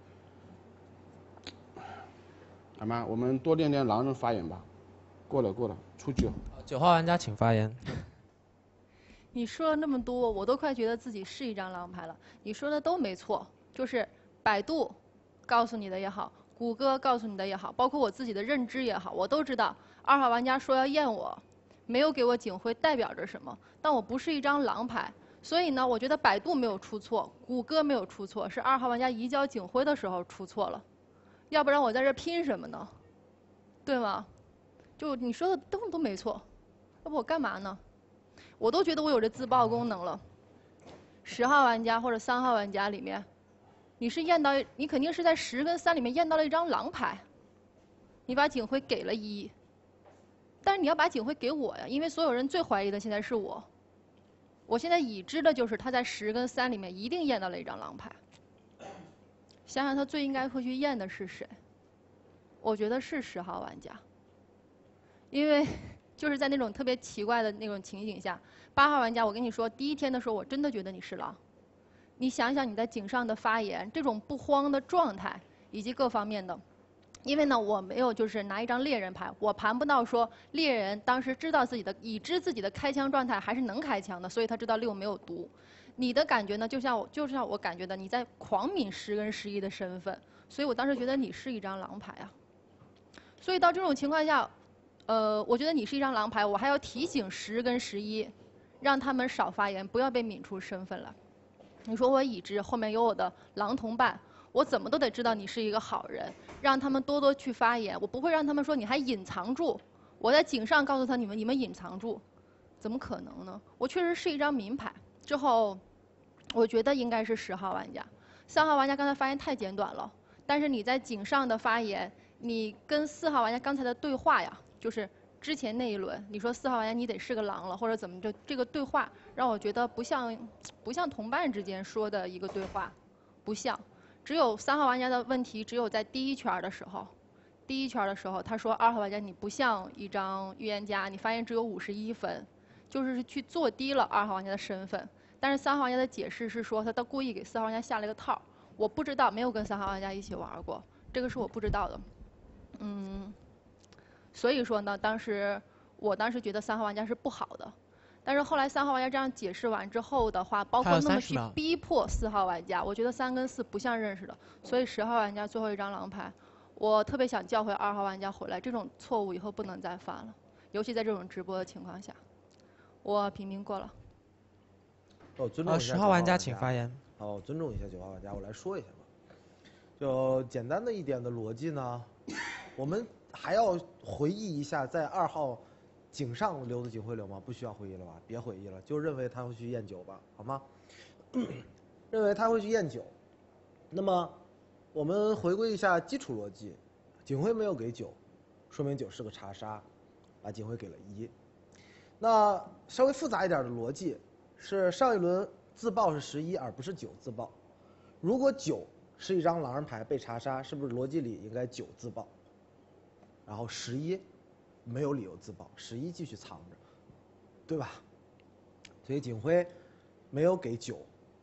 好吗？我们多练练狼人发言吧。过了过了，出九。 九号玩家请发言。 你说了那么多，我都快觉得自己是一张狼牌了。你说的都没错，就是百度告诉你的也好，谷歌告诉你的也好，包括我自己的认知也好，我都知道二号玩家说要验我，没有给我警徽代表着什么，但我不是一张狼牌。所以呢，我觉得百度没有出错，谷歌没有出错，是二号玩家移交警徽的时候出错了，要不然我在这拼什么呢？对吗？就你说的都都没错，要不我干嘛呢？我都觉得我有这自爆功能了。十号玩家或者三号玩家里面，你是验到，你肯定是在十跟三里面验到了一张狼牌，你把警徽给了一，但是你要把警徽给我呀，因为所有人最怀疑的现在是我。我现在已知的就是他在十跟三里面一定验到了一张狼牌。想想他最应该会去验的是谁？我觉得是十号玩家，因为就是在那种特别奇怪的那种情景下，八号玩家，我跟你说，第一天的时候我真的觉得你是狼。你想想你在井上的发言，这种不慌的状态，以及各方面的。因为呢，我没有就是拿一张猎人牌，我盘不到说猎人当时知道自己的已知自己的开枪状态还是能开枪的，所以他知道六没有毒。你的感觉呢，就像我就像我感觉的，你在狂抿十跟十一的身份，所以我当时觉得你是一张狼牌啊。所以到这种情况下，呃，我觉得你是一张狼牌，我还要提醒十跟十一，让他们少发言，不要被抿出身份来。你说我已知后面有我的狼同伴。我怎么都得知道你是一个好人，让他们多多去发言。我不会让他们说你还隐藏住。我在井上告诉他你们，你们隐藏住，怎么可能呢？我确实是一张民牌。之后，我觉得应该是十号玩家，三号玩家刚才发言太简短了。但是你在井上的发言，你跟四号玩家刚才的对话呀，就是之前那一轮，你说四号玩家你得是个狼了，或者怎么着，这个对话让我觉得不像，不像同伴之间说的一个对话，不像。只有三号玩家的问题，只有在第一圈的时候，第一圈的时候，他说二号玩家你不像一张预言家，你发言只有五十一分，就是去做低了二号玩家的身份。但是三号玩家的解释是说，他他故意给四号玩家下了个套，我不知道，没有跟三号玩家一起玩过，这个是我不知道的。嗯，所以说呢，当时我当时觉得三号玩家是不好的。但是后来三号玩家这样解释完之后的话，包括那么去逼迫四号玩家，我觉得三跟四不像认识的，所以十号玩家最后一张狼牌，我特别想教诲二号玩家回来，这种错误以后不能再犯了，尤其在这种直播的情况下。我平民过了。 哦，尊重一下十号玩家请发言。 好，尊重一下九号玩家，我来说一下吧。就简单的一点的逻辑呢，我们还要回忆一下在二号。井上留的警徽流吗？不需要回忆了吧？别回忆了，就认为他会去验酒吧，好吗？认为他会去验酒。那么，我们回归一下基础逻辑，警徽没有给九，说明九是个查杀，把警徽给了一。那稍微复杂一点的逻辑是上一轮自爆是十一，而不是九自爆。如果九是一张狼人牌被查杀，是不是逻辑里应该九自爆？然后十一。没有理由自爆，十一继续藏着，对吧？所以警徽没有给九，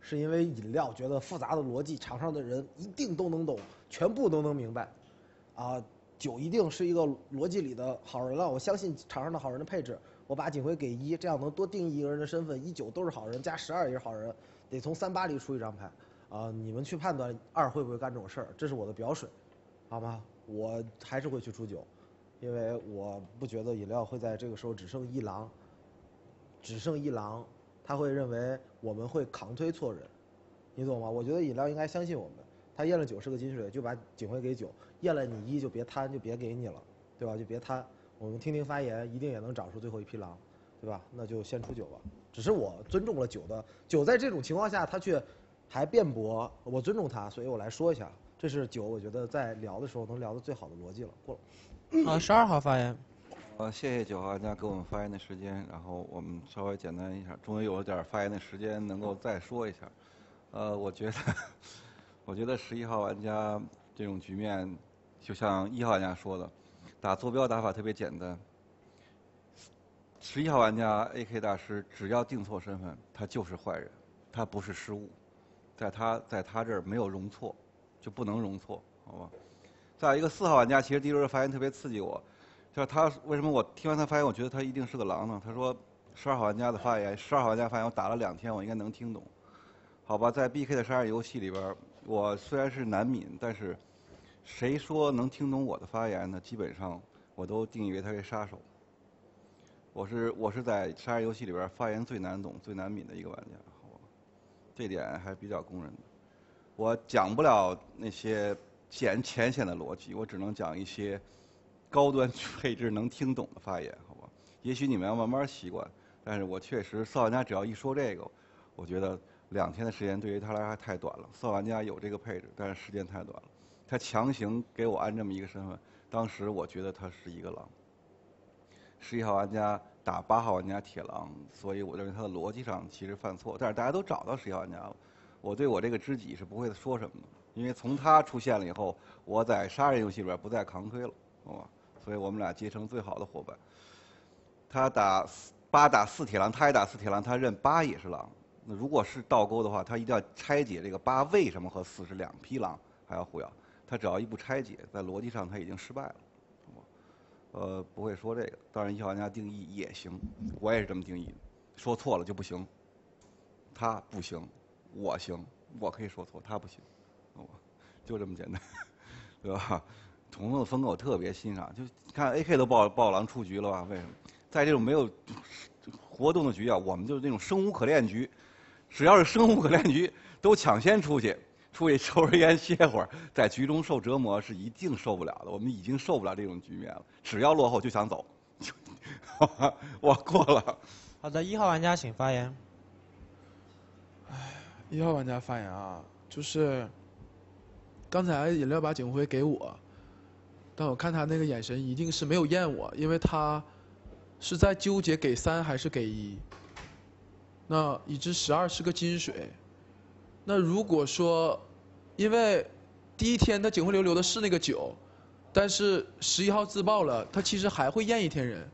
是因为饮料觉得复杂的逻辑，场上的人一定都能懂，全部都能明白，啊，九一定是一个逻辑里的好人了。我相信场上的好人的配置，我把警徽给一，这样能多定义一个人的身份，一九都是好人，加十二也是好人，得从三八里出一张牌，啊，你们去判断二会不会干这种事儿，这是我的表水，好吗？我还是会去出九，因为我不觉得饮料会在这个时候只剩一狼，只剩一狼。他会认为我们会扛推错人，你懂吗？我觉得饮料应该相信我们。他验了九是个金水，就把警徽给九；验了你一就别贪，就别给你了，对吧？就别贪。我们听听发言，一定也能找出最后一匹狼，对吧？那就先出九吧。只是我尊重了九的九，在这种情况下他却还辩驳，我尊重他，所以我来说一下，这是九，我觉得在聊的时候能聊的最好的逻辑了。过了。 好，十二号发言。 呃，谢谢九号玩家给我们发言的时间，然后我们稍微简单一下，终于有了点发言的时间，能够再说一下。呃，我觉得，我觉得十一号玩家这种局面，就像一号玩家说的，打坐标打法特别简单。十一号玩家 A K 大师只要定错身份，他就是坏人，他不是失误，在他在他这儿没有容错，就不能容错，好吧？再有一个四号玩家，其实第一轮的发言特别刺激我。就是他为什么我听完他发言，我觉得他一定是个狼呢？他说十二号玩家的发言，十二号玩家发言我打了两天，我应该能听懂，好吧？在 B K 的杀人游戏里边，我虽然是难敏，但是谁说能听懂我的发言呢？基本上我都定义为他为杀手。我是我是在杀人游戏里边发言最难懂、最难敏的一个玩家，好吧？这点还比较公认的。我讲不了那些浅浅显的逻辑，我只能讲一些高端配置能听懂的发言，好吧？也许你们要慢慢习惯，但是我确实四号玩家只要一说这个，我觉得两天的时间对于他来说还太短了。四号玩家有这个配置，但是时间太短了，他强行给我安这么一个身份，当时我觉得他是一个狼。十一号玩家打八号玩家铁狼，所以我认为他的逻辑上其实犯错，但是大家都找到十一号玩家了，我对我这个知己是不会说什么的，因为从他出现了以后，我在杀人游戏里边不再扛推了，好吧？所以我们俩结成最好的伙伴。他打八打四铁狼，他也打四铁狼，他认八也是狼。那如果是倒钩的话，他一定要拆解这个八为什么和四是两匹狼还要互咬。他只要一不拆解，在逻辑上他已经失败了。呃，不会说这个。当然，一号玩家定义也行，我也是这么定义的。说错了就不行，他不行，我行，我可以说错，他不行，就这么简单，对吧？彤彤的风格我特别欣赏，就看 A K 都爆爆狼出局了吧？为什么？在这种没有活动的局啊，我们就是那种生无可恋局，只要是生无可恋局，都抢先出去，出去抽根烟歇会儿，在局中受折磨是一定受不了的。我们已经受不了这种局面了，只要落后就想走，我过了。 好的，一号玩家请发言。 唉，一号玩家发言啊，就是刚才饮料把警徽给我。但我看他那个眼神一定是没有验我，因为他是在纠结给三还是给一。那已知十二是个金水，那如果说，因为第一天他警徽流流的是那个九，但是十一号自爆了，他其实还会验一天人。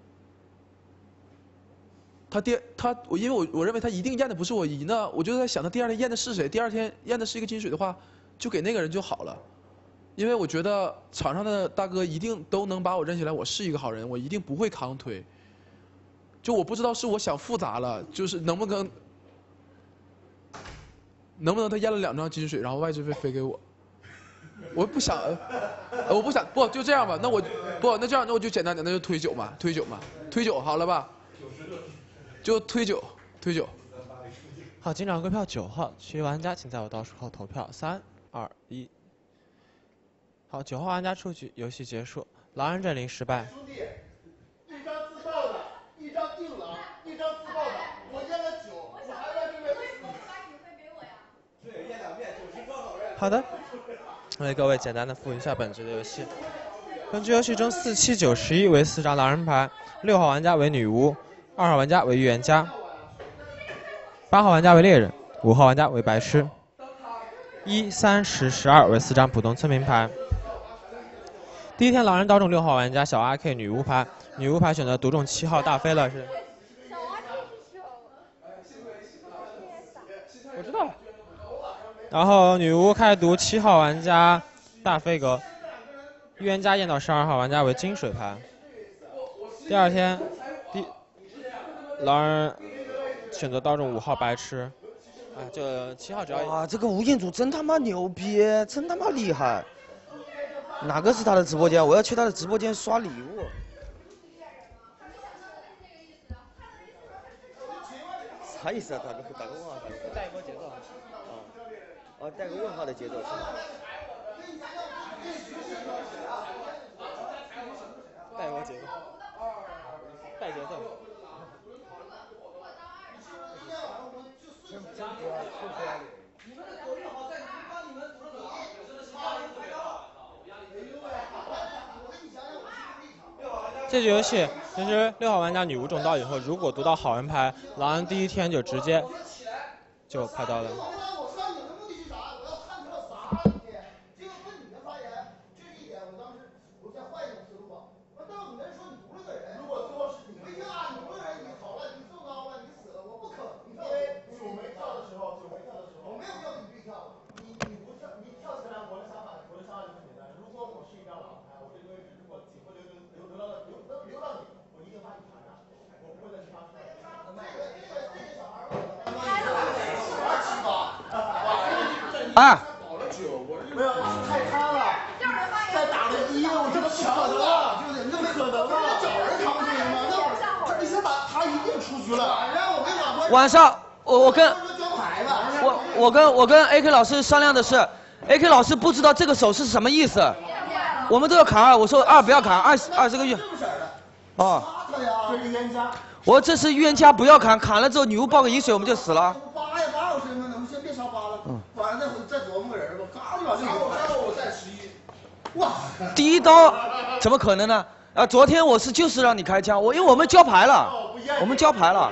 他第他我因为我我认为他一定验的不是我一，那我就在想他第二天验的是谁？第二天验的是一个金水的话，就给那个人就好了。因为我觉得场上的大哥一定都能把我认起来，我是一个好人，我一定不会扛推。就我不知道是我想复杂了，就是能不能能不能他验了两张金水，然后外置费飞给我？我不想，我不想不就这样吧？那我不那这样那我就简单点，那就推九嘛，推九嘛，推九好了吧？就推九，推九。 好，警长归票九号，其余玩家请在我倒数后投票，三二一。好，九号玩家出局，游戏结束，狼人阵营失败。 兄弟，一张自爆的，一张定狼，一张自爆的，我验了九，我还在这边。为什么不把警徽给我呀？对，验两遍，九是多少人？ 好的，为各位简单的复习一下本局的游戏。本局游戏中四七九十一为四张狼人牌，六号玩家为女巫，二号玩家为预言家，八号玩家为猎人，五号玩家为白痴，一三十十二为四张普通村民牌。第一天狼人刀中六号玩家小阿 K 女巫牌，女巫牌选择独中七号大飞了是。我知道。 然后女巫开始读七号玩家大飞格，预言家验到十二号玩家为金水牌。第二天，第狼人选择刀中五号白痴，哎，就七号只要哇，这个吴彦祖真他妈牛逼，真他妈厉害！哪个是他的直播间？我要去他的直播间刷礼物。啥意思啊？打个打个问号，带一波节奏啊！哦，带个问号的节奏是吧？ 带一波节奏，带节奏。这局游戏其实六号玩家女巫中刀以后，如果读到好人牌，狼人第一天就直接就拍刀了。 啊！ 没有，太差了。再打了一，我这不可能了，就是那不可能了。找人扛谁吗？那你先把他一定出局了。晚上我没打过。 晚上我我跟我我跟我跟 A K 老师商量的是 ，A K 老师不知道这个手势是什么意思。我们都要砍二，我说二不要砍，二二十个月。哦。 这是预言家。 我这是预言家，不要砍，砍了之后女巫爆个饮水，我们就死了。 八呀八有身份呢，我们先别杀八了。嗯。晚上再再琢磨个人吧，嘎就把这个。杀我再十一。哇！ 第一刀怎么可能呢？啊，昨天我是就是让你开枪，我因为我们交牌了，我们交牌了。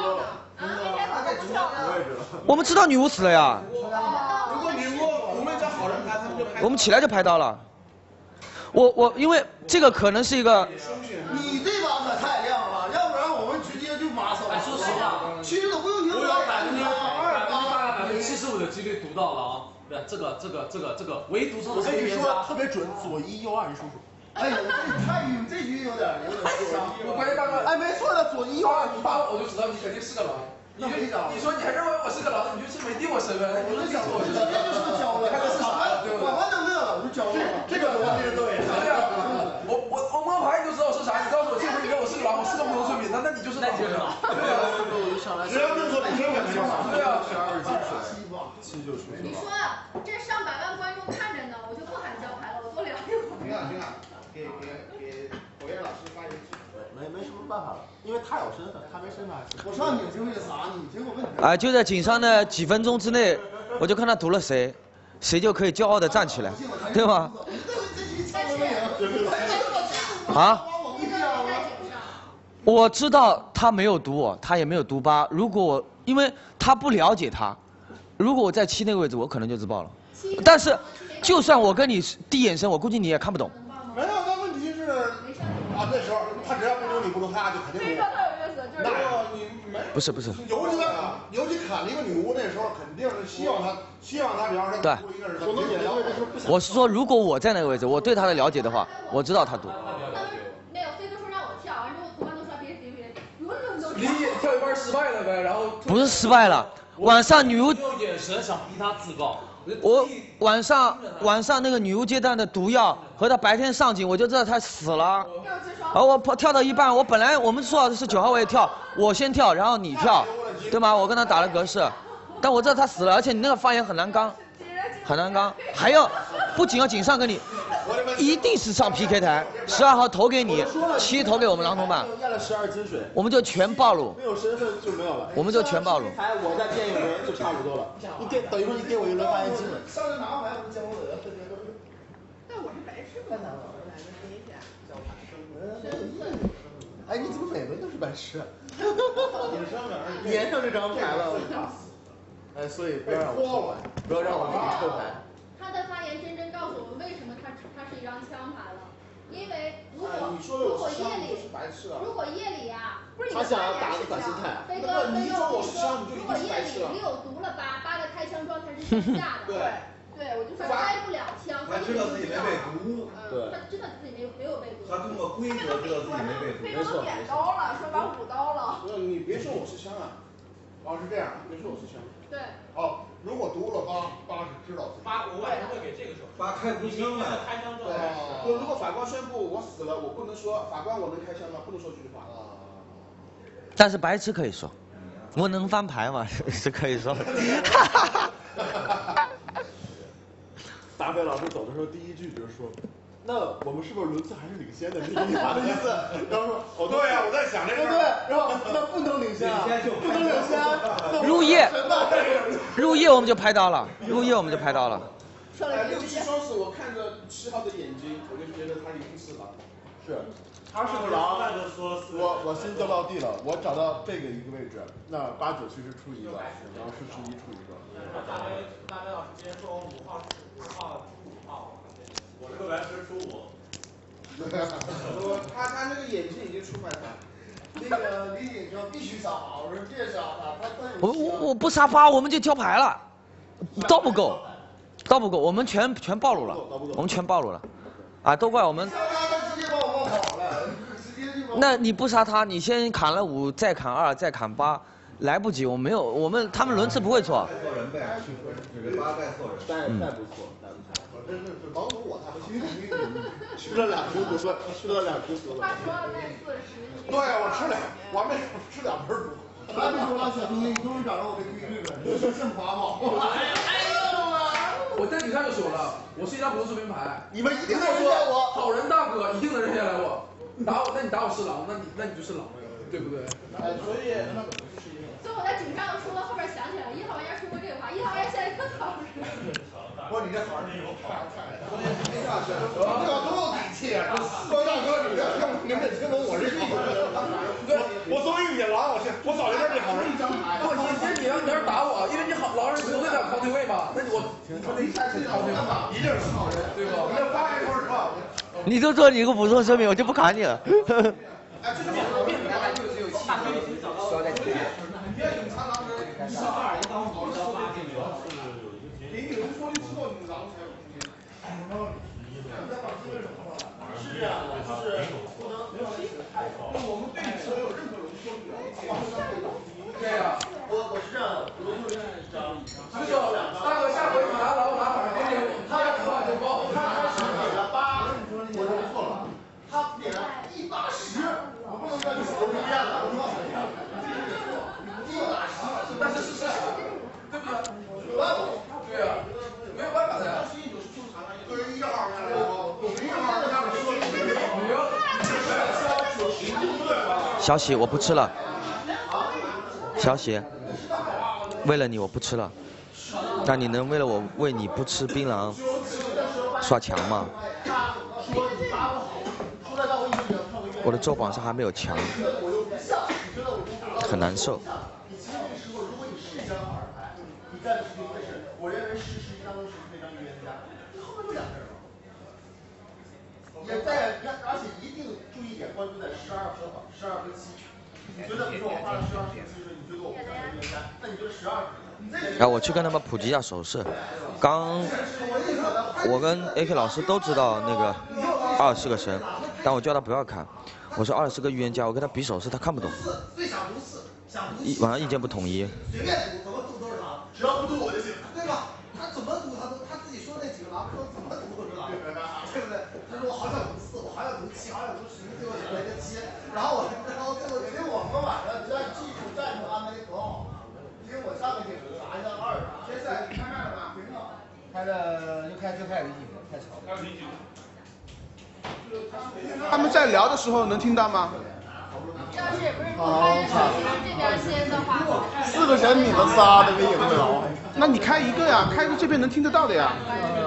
我们知道女巫死了呀。 如果女巫我们叫好人牌，他们就拍。 我们起来就拍刀了。我我因为这个可能是一个。 你这把可太亮了，要不然我们直接就马手。 说实话， 其实都不用听我有百分之二八百分之七十五的几率读到了啊。对，这个这个这个这个唯独错的我跟你说特别准，左一右二，你数数。 哎呦，这太晕，这局有点有点伤。 我关键大哥， 哎，没错的，左一右二， 你发我就知道你肯定是个狼。你就你说你还认为我是个狼，你就是没定我身份。我就想我是， 直接就是个交了， 你看这是啥？对不对？ 我完整乐了，我就交了。这个逻辑是对的。 对呀，我我我摸牌你就知道我是啥，你告诉我这回你认我是个狼，我是个普通村民，那那你就是狼。对啊， 只要认错不是我就好。 对啊， 十二进水，七就出去了。 你说这上百万观众看着呢，我就不喊交牌了，我多聊一会儿。 行啊行啊，给给给火焰老师发言。没没什么办法了，因为他有身份，他没身份。我上你是为了啥？你听我问题。 啊，就在井上的几分钟之内，我就看他读了谁，谁就可以骄傲的站起来，对吗？啊？我知道他没有读我，他也没有读八。如果我因为他不了解他，如果我在七那个位置，我可能就自爆了。但是，就算我跟你递眼神，我估计你也看不懂。 没有，那问题是啊，那时候他只要不读你不读他，就肯定读。那你没不是不是。 尤其他尤其砍了一个女巫，那时候肯定是希望他希望他，比方说对。我是说，如果我在那个位置，我对他的了解的话，我知道他读。 没有，飞哥说让我跳，完之后同伴都说别别别，如果你都你跳一半失败了呗，然后不是失败了，晚上女巫用眼神想逼他自爆。 我晚上晚上那个女巫阶段的毒药和他白天上警，我就知道他死了。而我跑跳到一半，我本来我们说好的是九号位跳，我先跳，然后你跳，对吗？我跟他打了格式，但我知道他死了，而且你那个发言很难刚，很难刚，还要不仅要井上跟你，一定是上 P K 台，十二号投给你，七投给我们狼同伴， 验了十二金水， 我们就全暴露， 没有身份就没有了， 我们就全暴露。 台我再垫一轮就差不多了，你给等于说你给我一轮发言机会。上次拿牌我就见过的， 但我是白痴吗？ 哎，你怎么每轮都是白痴？连上这张牌了，我靠！哎，所以不要让我抽牌，不要让我给你抽牌。 他的发言真正告诉我们为什么他他是一张枪牌了， 因为如果哎你说的如果我是香夜里我是白痴啊如果夜里啊，不是你他想要的打个反心态飞哥那么你飞哥， 说我我跟你说， 是香你就一如果夜定是白痴啊里你有毒了八，八的开枪状态是向下的。 对对，我就说开不了枪。 他知道自己没被毒， 嗯，他知道自己没有没有被毒。 他通过规则知道自己没被毒。 飞哥都点刀了，说把舞刀了。 不是你别说我是香啊，哦是这样，别说我是香。 对。 哦，如果毒了八，八是知道自己。 八，我晚上会给这个手。 八开毒枪了。 开枪状对态。， 就如果法官宣布我死了，我不能说法官我能开枪吗？不能说这句话。 但是白痴可以说，我能翻牌吗？是可以说。 大飞老师走的时候，第一句就是说，那我们是不是轮次还是领先的？是你妈的意思。然后说，哦， 对呀我在想这事儿对对，然后那不能领先啊，不能领先。那入夜神呐入夜我们就拍到了，入夜我们就拍到了。 哎，六七双是我看着七号的眼睛，我就觉得他一定是狼。 是，他是个狼，我我心都落地了，我找到这个一个位置，那八九其实出一个，然后是十一出一个。 大飞大飞老师之前说我五号五号出五号，我这个白痴出五。 我他他那个眼睛已经出卖他。 那个李锦说必须杀八，我说别杀他，他他我我我不杀八，我们就挑牌了，都不够，都不够，我们全全暴露了，我们全暴露了，啊，都怪我们。 直接把我冒跑了，直接就把我。 那你不杀他，你先砍了五，再砍二，再砍八，来不及，我没有，我们他们轮次不会错。 带错人呗，这个八带错人。 带带不错，带不错。我真的是帮助我，他们心里吃了两只毒了，吃了两只毒了。 他说要带四十。 对，我吃两，我没吃两盆毒。 他就说了，小东西，你终于找着我的规律了，你是圣华吗？ 哎呦我在比赛就说了，我是一张普通士兵牌， 你们一定能说认下我好人大哥一定能认下来我。打我，那你打我是狼，那你那你就是狼了，对不对？ 哎，所以那个所以我在井上说到后边想起来，一号玩家说过这个话，一号玩家现在更好使。 不是你这好人有好。 所以没啥事。 这多有底气啊！各位大哥，你们要听，你们得听懂我这意思。对，我作为一野狼，我是我早就认这好人。 不，你其实你要你要是打我，因为你好狼人不会在康定位嘛，那你我他那一下是康定位， 一定是好人， 对吧？ 你这发言说实话。 你就做你一个补充声明，我就不砍你了。 哎，这个面面原来就只有七张，说在前面。你要隐藏狼人，一到二，一到五，一到八，这个给你人说的之后，你狼才有空间。是这样的，就是不能没有意思太高。我们对所有任何人说的， 对呀， 我我是这样的，我就是一张， 师兄，大哥下回你拿狼拿反给我，他要不话就包。 他是给了八，我说错了，他点了一打十，我不能跟你说不一样了，我说一打十， 但是是事实，对不对？ 没办法， 对呀，没有办法的呀。 对于一号来说，我一号这样说， 小喜，我不吃了。小喜，为了你我不吃了。那你能为了我为你不吃槟榔耍强吗？我的周榜上还没有强，很难受。 我认为事实当中是非常冤家，后面就两个人了。也在，而且一定注意点，关注在十二和十二和七。你觉得，比如说我发了十二和七，你觉得我不像是冤家，那你觉得十二？ 然后我去跟他们普及一下手势。刚我跟 A K 老师都知道那个二是个神，但我叫他不要看。我说二是个预言家，我跟他比手势，他看不懂。一晚上意见不统一。 随便赌，怎么赌都是狼，只要不赌我就行，对吧？他怎么赌他都他自己说那几个狼，他怎么赌都是狼，对不对？他说我好想赌四，我好想赌七，好想赌十，最后选了一个七，然后我然后最后其实我们晚上在技术战术安排的可好，其实我上个节目拿一张二，现在开麦了吗？回了，开的又开就开始理解了，太巧了。 他们在聊的时候能听到吗？ 要是不是我发现手机这边先的话， 四个神你们仨都没赢了，那你开一个呀，开个这边能听得到的呀。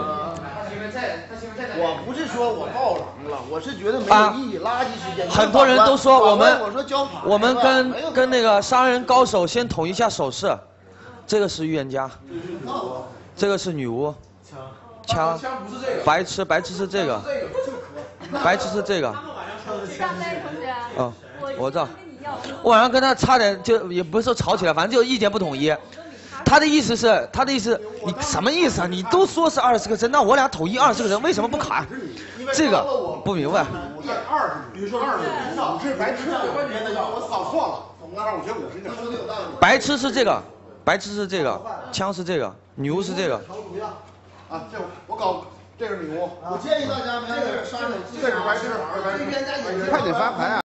我不是说我爆狼了，我是觉得没有意义，垃圾时间。 很多人都说我们我说交牌， 我们跟跟那个杀人高手先统一一下手势，这个是预言家，这个是女巫，枪， 枪不是这个， 白痴白痴是这个， 白痴是这个。 大飞同学。 啊，我知道。我晚上跟他差点就也不是说吵起来，反正就意见不统一。他的意思是，他的意思，你什么意思啊？你都说是二十个针，那我俩统一二十个针，为什么不砍？这个不明白。 二十，比如说二十五是白痴，我搞错了，二十五减五十，你说的有道理。 白痴是这个，白痴是这个，枪是这个，女巫是这个。 啊，这我搞这是女巫。 我建议大家，这个杀手， 这是白痴，快点发牌啊！